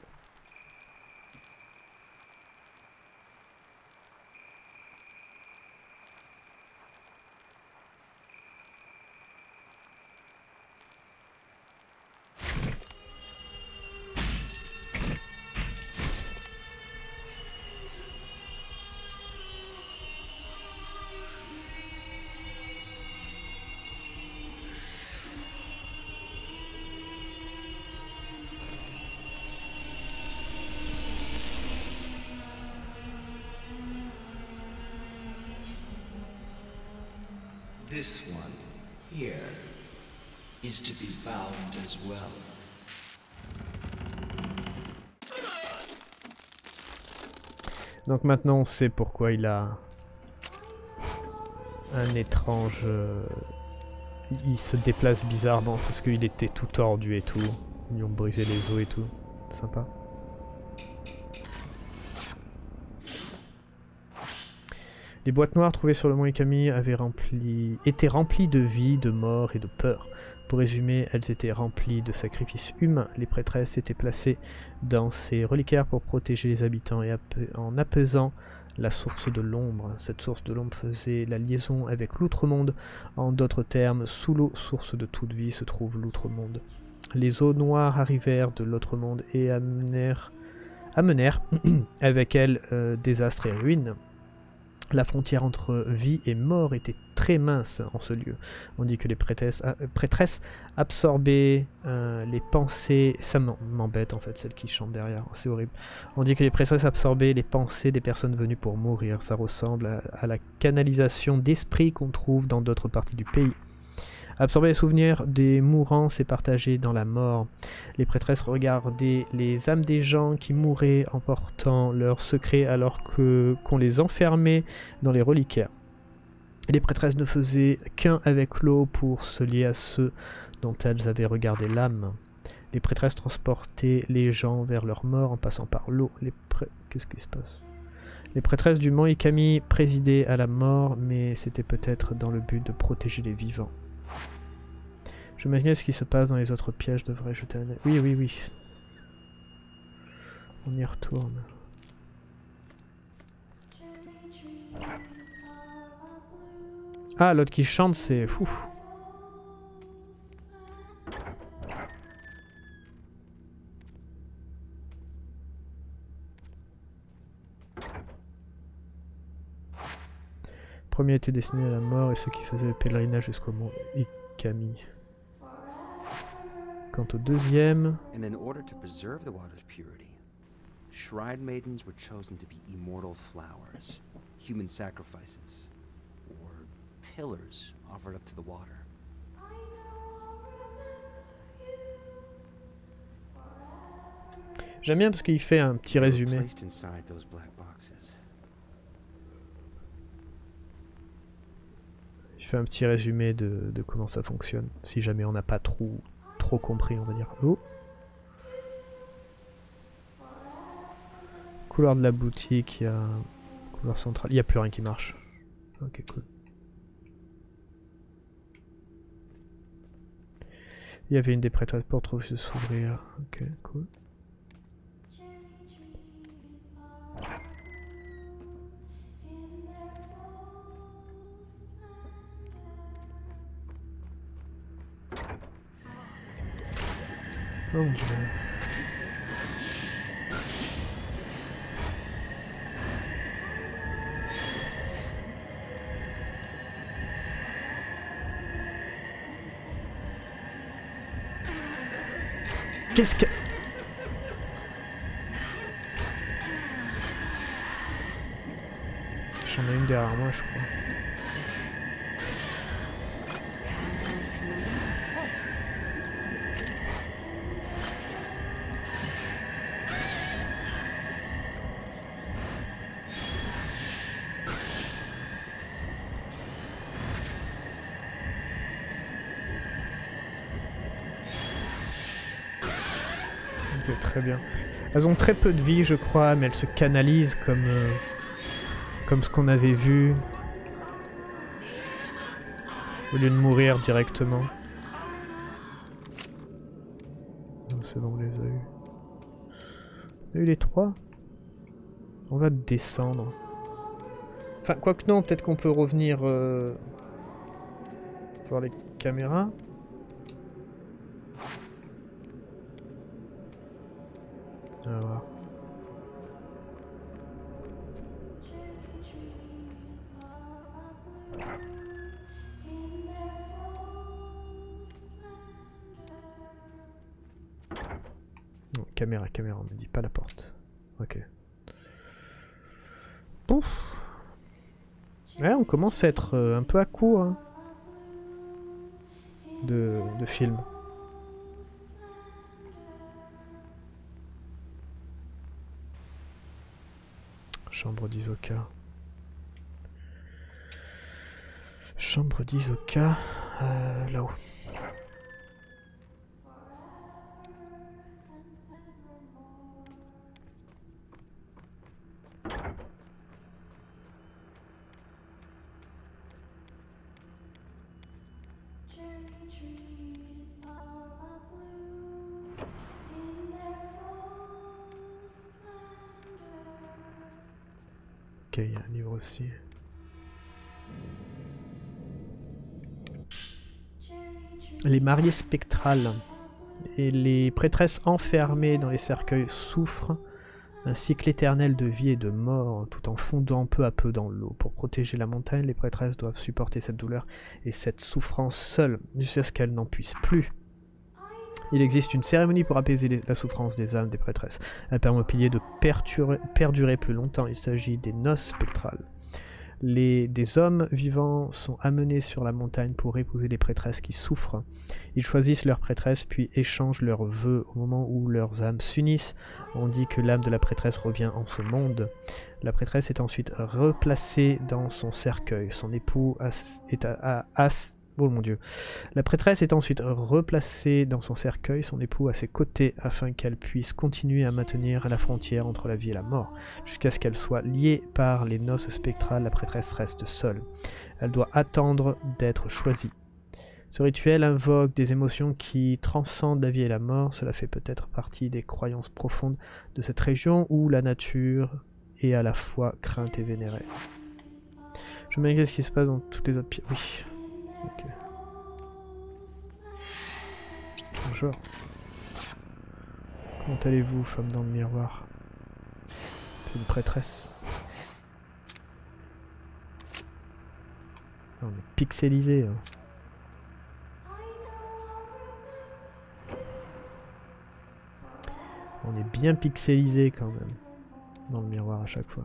This one here is to be bound as well. Donc maintenant on sait pourquoi il a un étrange... Il se déplace bizarrement parce qu'il était tout tordu et tout. Ils lui ont brisé les os et tout. Sympa. Les boîtes noires trouvées sur le mont Ikami étaient remplies de vie, de mort et de peur. Pour résumer, elles étaient remplies de sacrifices humains. Les prêtresses étaient placées dans ces reliquaires pour protéger les habitants et en apaisant la source de l'ombre. Cette source de l'ombre faisait la liaison avec l'outre-monde. En d'autres termes, sous l'eau, source de toute vie, se trouve l'outre-monde. Les eaux noires arrivèrent de l'autre-monde et amenèrent avec elles désastre et ruine. La frontière entre vie et mort était très mince en ce lieu. On dit que les prêtresses absorbaient les pensées... Ça m'embête en fait, celle qui chante derrière, c'est horrible. On dit que les prêtresses absorbaient les pensées des personnes venues pour mourir. Ça ressemble à la canalisation d'esprit qu'on trouve dans d'autres parties du pays. Absorber les souvenirs des mourants, c'est partager dans la mort. Les prêtresses regardaient les âmes des gens qui mouraient en portant leurs secrets alors qu'on les enfermait dans les reliquaires. Les prêtresses ne faisaient qu'un avec l'eau pour se lier à ceux dont elles avaient regardé l'âme. Les prêtresses transportaient les gens vers leur mort en passant par l'eau. Qu'est-ce qui se passe? Les prêtresses du mont Ikami présidaient à la mort, mais c'était peut-être dans le but de protéger les vivants. Je m'imagine ce qui se passe dans les autres pièges, devrais jeter un œil. Oui, oui, oui. On y retourne. Ah, l'autre qui chante, c'est fou. Le premier était destiné à la mort et ceux qui faisaient le pèlerinage jusqu'au mont Ikami. Quant au deuxième... And in order to preserve the water's purity, shrine maidens were chosen to be immortal flowers, human sacrifices, or pillars offered up to the water. J'aime bien parce qu'il fait un petit résumé. Placed inside those black boxes. Il fait un petit résumé de comment ça fonctionne, si jamais on n'a pas trop compris, on va dire. Oh. Couloir de la boutique, il y a couloir central, il n'y a plus rien qui marche. Ok, cool. Il y avait une des prêtresses pour trouver de s'ouvrir. Ok, cool. Oh mon Dieu. Qu'est-ce que... J'en ai une derrière moi, je crois. Ok, très bien. Elles ont très peu de vie, je crois, mais elles se canalisent comme ce qu'on avait vu. Au lieu de mourir directement. C'est bon, on les a eu. On a eu les trois. On va descendre. Enfin, quoique non, peut-être qu'on peut revenir voir les caméras. Ah, voilà. Non, caméra, on me dit pas la porte. Ok. Ouf. Ouais, on commence à être un peu à court hein, de film. Chambre d'Hisoka. Chambre d'Hisoka. Là-haut. Ok, il y a un livre aussi. Les mariées spectrales et les prêtresses enfermées dans les cercueils souffrent un cycle éternel de vie et de mort tout en fondant peu à peu dans l'eau. Pour protéger la montagne, les prêtresses doivent supporter cette douleur et cette souffrance seules jusqu'à ce qu'elles n'en puissent plus. Il existe une cérémonie pour apaiser la souffrance des âmes des prêtresses. Elle permet aux piliers de perdurer plus longtemps. Il s'agit des noces spectrales. Des hommes vivants sont amenés sur la montagne pour épouser les prêtresses qui souffrent. Ils choisissent leur prêtresse puis échangent leurs vœux. Au moment où leurs âmes s'unissent, on dit que l'âme de la prêtresse revient en ce monde. La prêtresse est ensuite replacée dans son cercueil. Son époux oh mon Dieu. La prêtresse est ensuite replacée dans son cercueil, son époux à ses côtés, afin qu'elle puisse continuer à maintenir la frontière entre la vie et la mort. Jusqu'à ce qu'elle soit liée par les noces spectrales, la prêtresse reste seule. Elle doit attendre d'être choisie. Ce rituel invoque des émotions qui transcendent la vie et la mort. Cela fait peut-être partie des croyances profondes de cette région où la nature est à la fois crainte et vénérée. Je me demande ce qui se passe dans toutes les autres pièces. Oui. Ok. Bonjour. Comment allez-vous, femme dans le miroir? C'est une prêtresse. Ah, on est pixelisé. Hein. On est bien pixelisé quand même. Dans le miroir à chaque fois.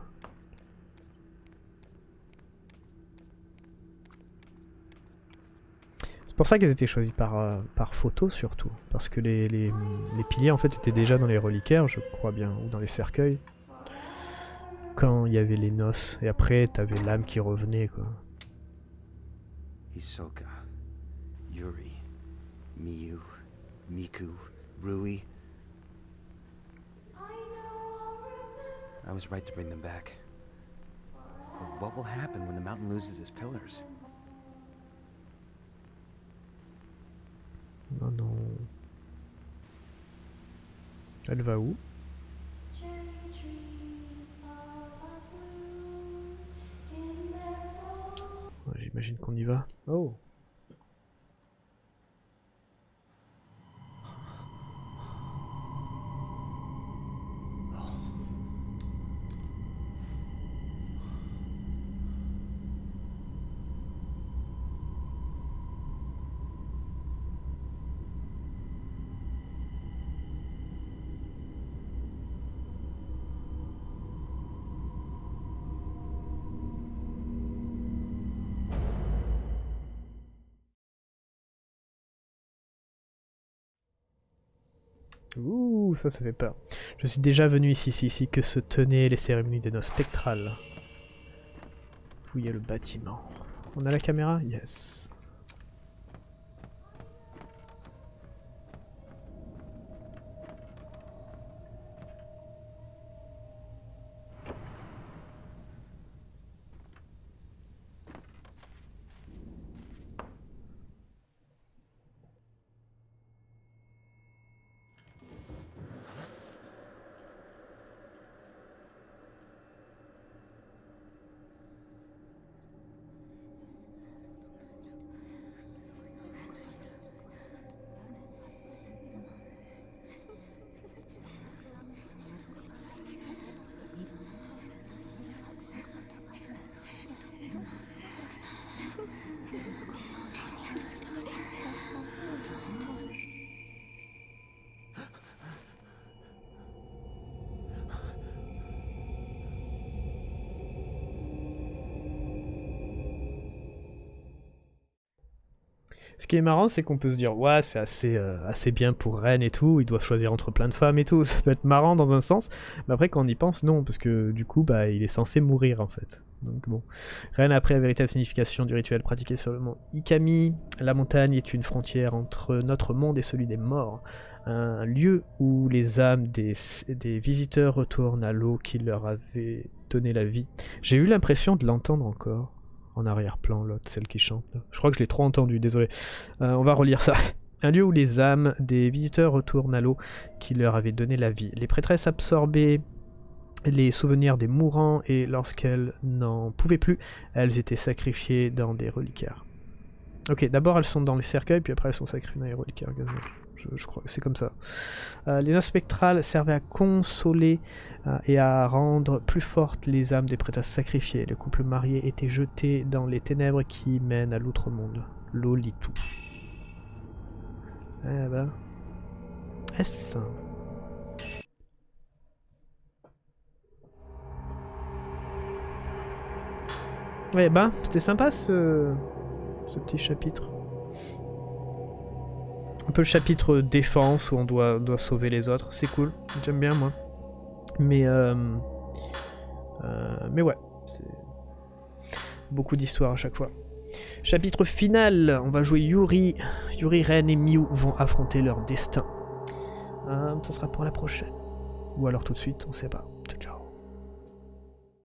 C'est pour ça qu'elles étaient choisies par photo surtout. Parce que les piliers en fait étaient déjà dans les reliquaires, je crois bien, ou dans les cercueils. Quand il y avait les noces. Et après t'avais l'âme qui revenait quoi. Hisoka, Yuri, Miyu, Miku, Rui. I was right to bring them back. But what will happen when the mountain loses its pillars? Non, non. Elle va où? Ouais, j'imagine qu'on y va. Oh! Ouh, ça fait peur. Je suis déjà venu ici que se tenaient les cérémonies des noces spectrales. Fouillez le bâtiment. On a la caméra? Yes. Ce qui est marrant, c'est qu'on peut se dire, ouais, c'est assez bien pour Ren et tout, il doit choisir entre plein de femmes et tout, ça peut être marrant dans un sens, mais après quand on y pense, non, parce que du coup, bah, il est censé mourir en fait. Donc bon, Ren a appris la véritable signification du rituel pratiqué sur le mont Ikami. La montagne est une frontière entre notre monde et celui des morts, un lieu où les âmes des visiteurs retournent à l'eau qui leur avait donné la vie. J'ai eu l'impression de l'entendre encore. En arrière-plan, l'autre, celle qui chante. Je crois que je l'ai trop entendu, désolé. On va relire ça. Un lieu où les âmes des visiteurs retournent à l'eau qui leur avait donné la vie. Les prêtresses absorbaient les souvenirs des mourants et lorsqu'elles n'en pouvaient plus, elles étaient sacrifiées dans des reliquaires. Ok, d'abord elles sont dans les cercueils, puis après elles sont sacrifiées dans les reliquaires. Je crois que c'est comme ça. Les noces spectrales servaient à consoler et à rendre plus fortes les âmes des prêtresses sacrifiées. Les couples mariés étaient jetés dans les ténèbres qui mènent à l'outre-monde. L'eau lit tout. Eh ben... Est-ce... Ouais, bah, c'était sympa ce petit chapitre. Un peu le chapitre défense où on doit sauver les autres. C'est cool, j'aime bien moi. Mais ouais, c'est beaucoup d'histoires à chaque fois. Chapitre final, on va jouer Yuri. Yuri, Ren et Miu vont affronter leur destin. Ça sera pour la prochaine. Ou alors tout de suite, on sait pas.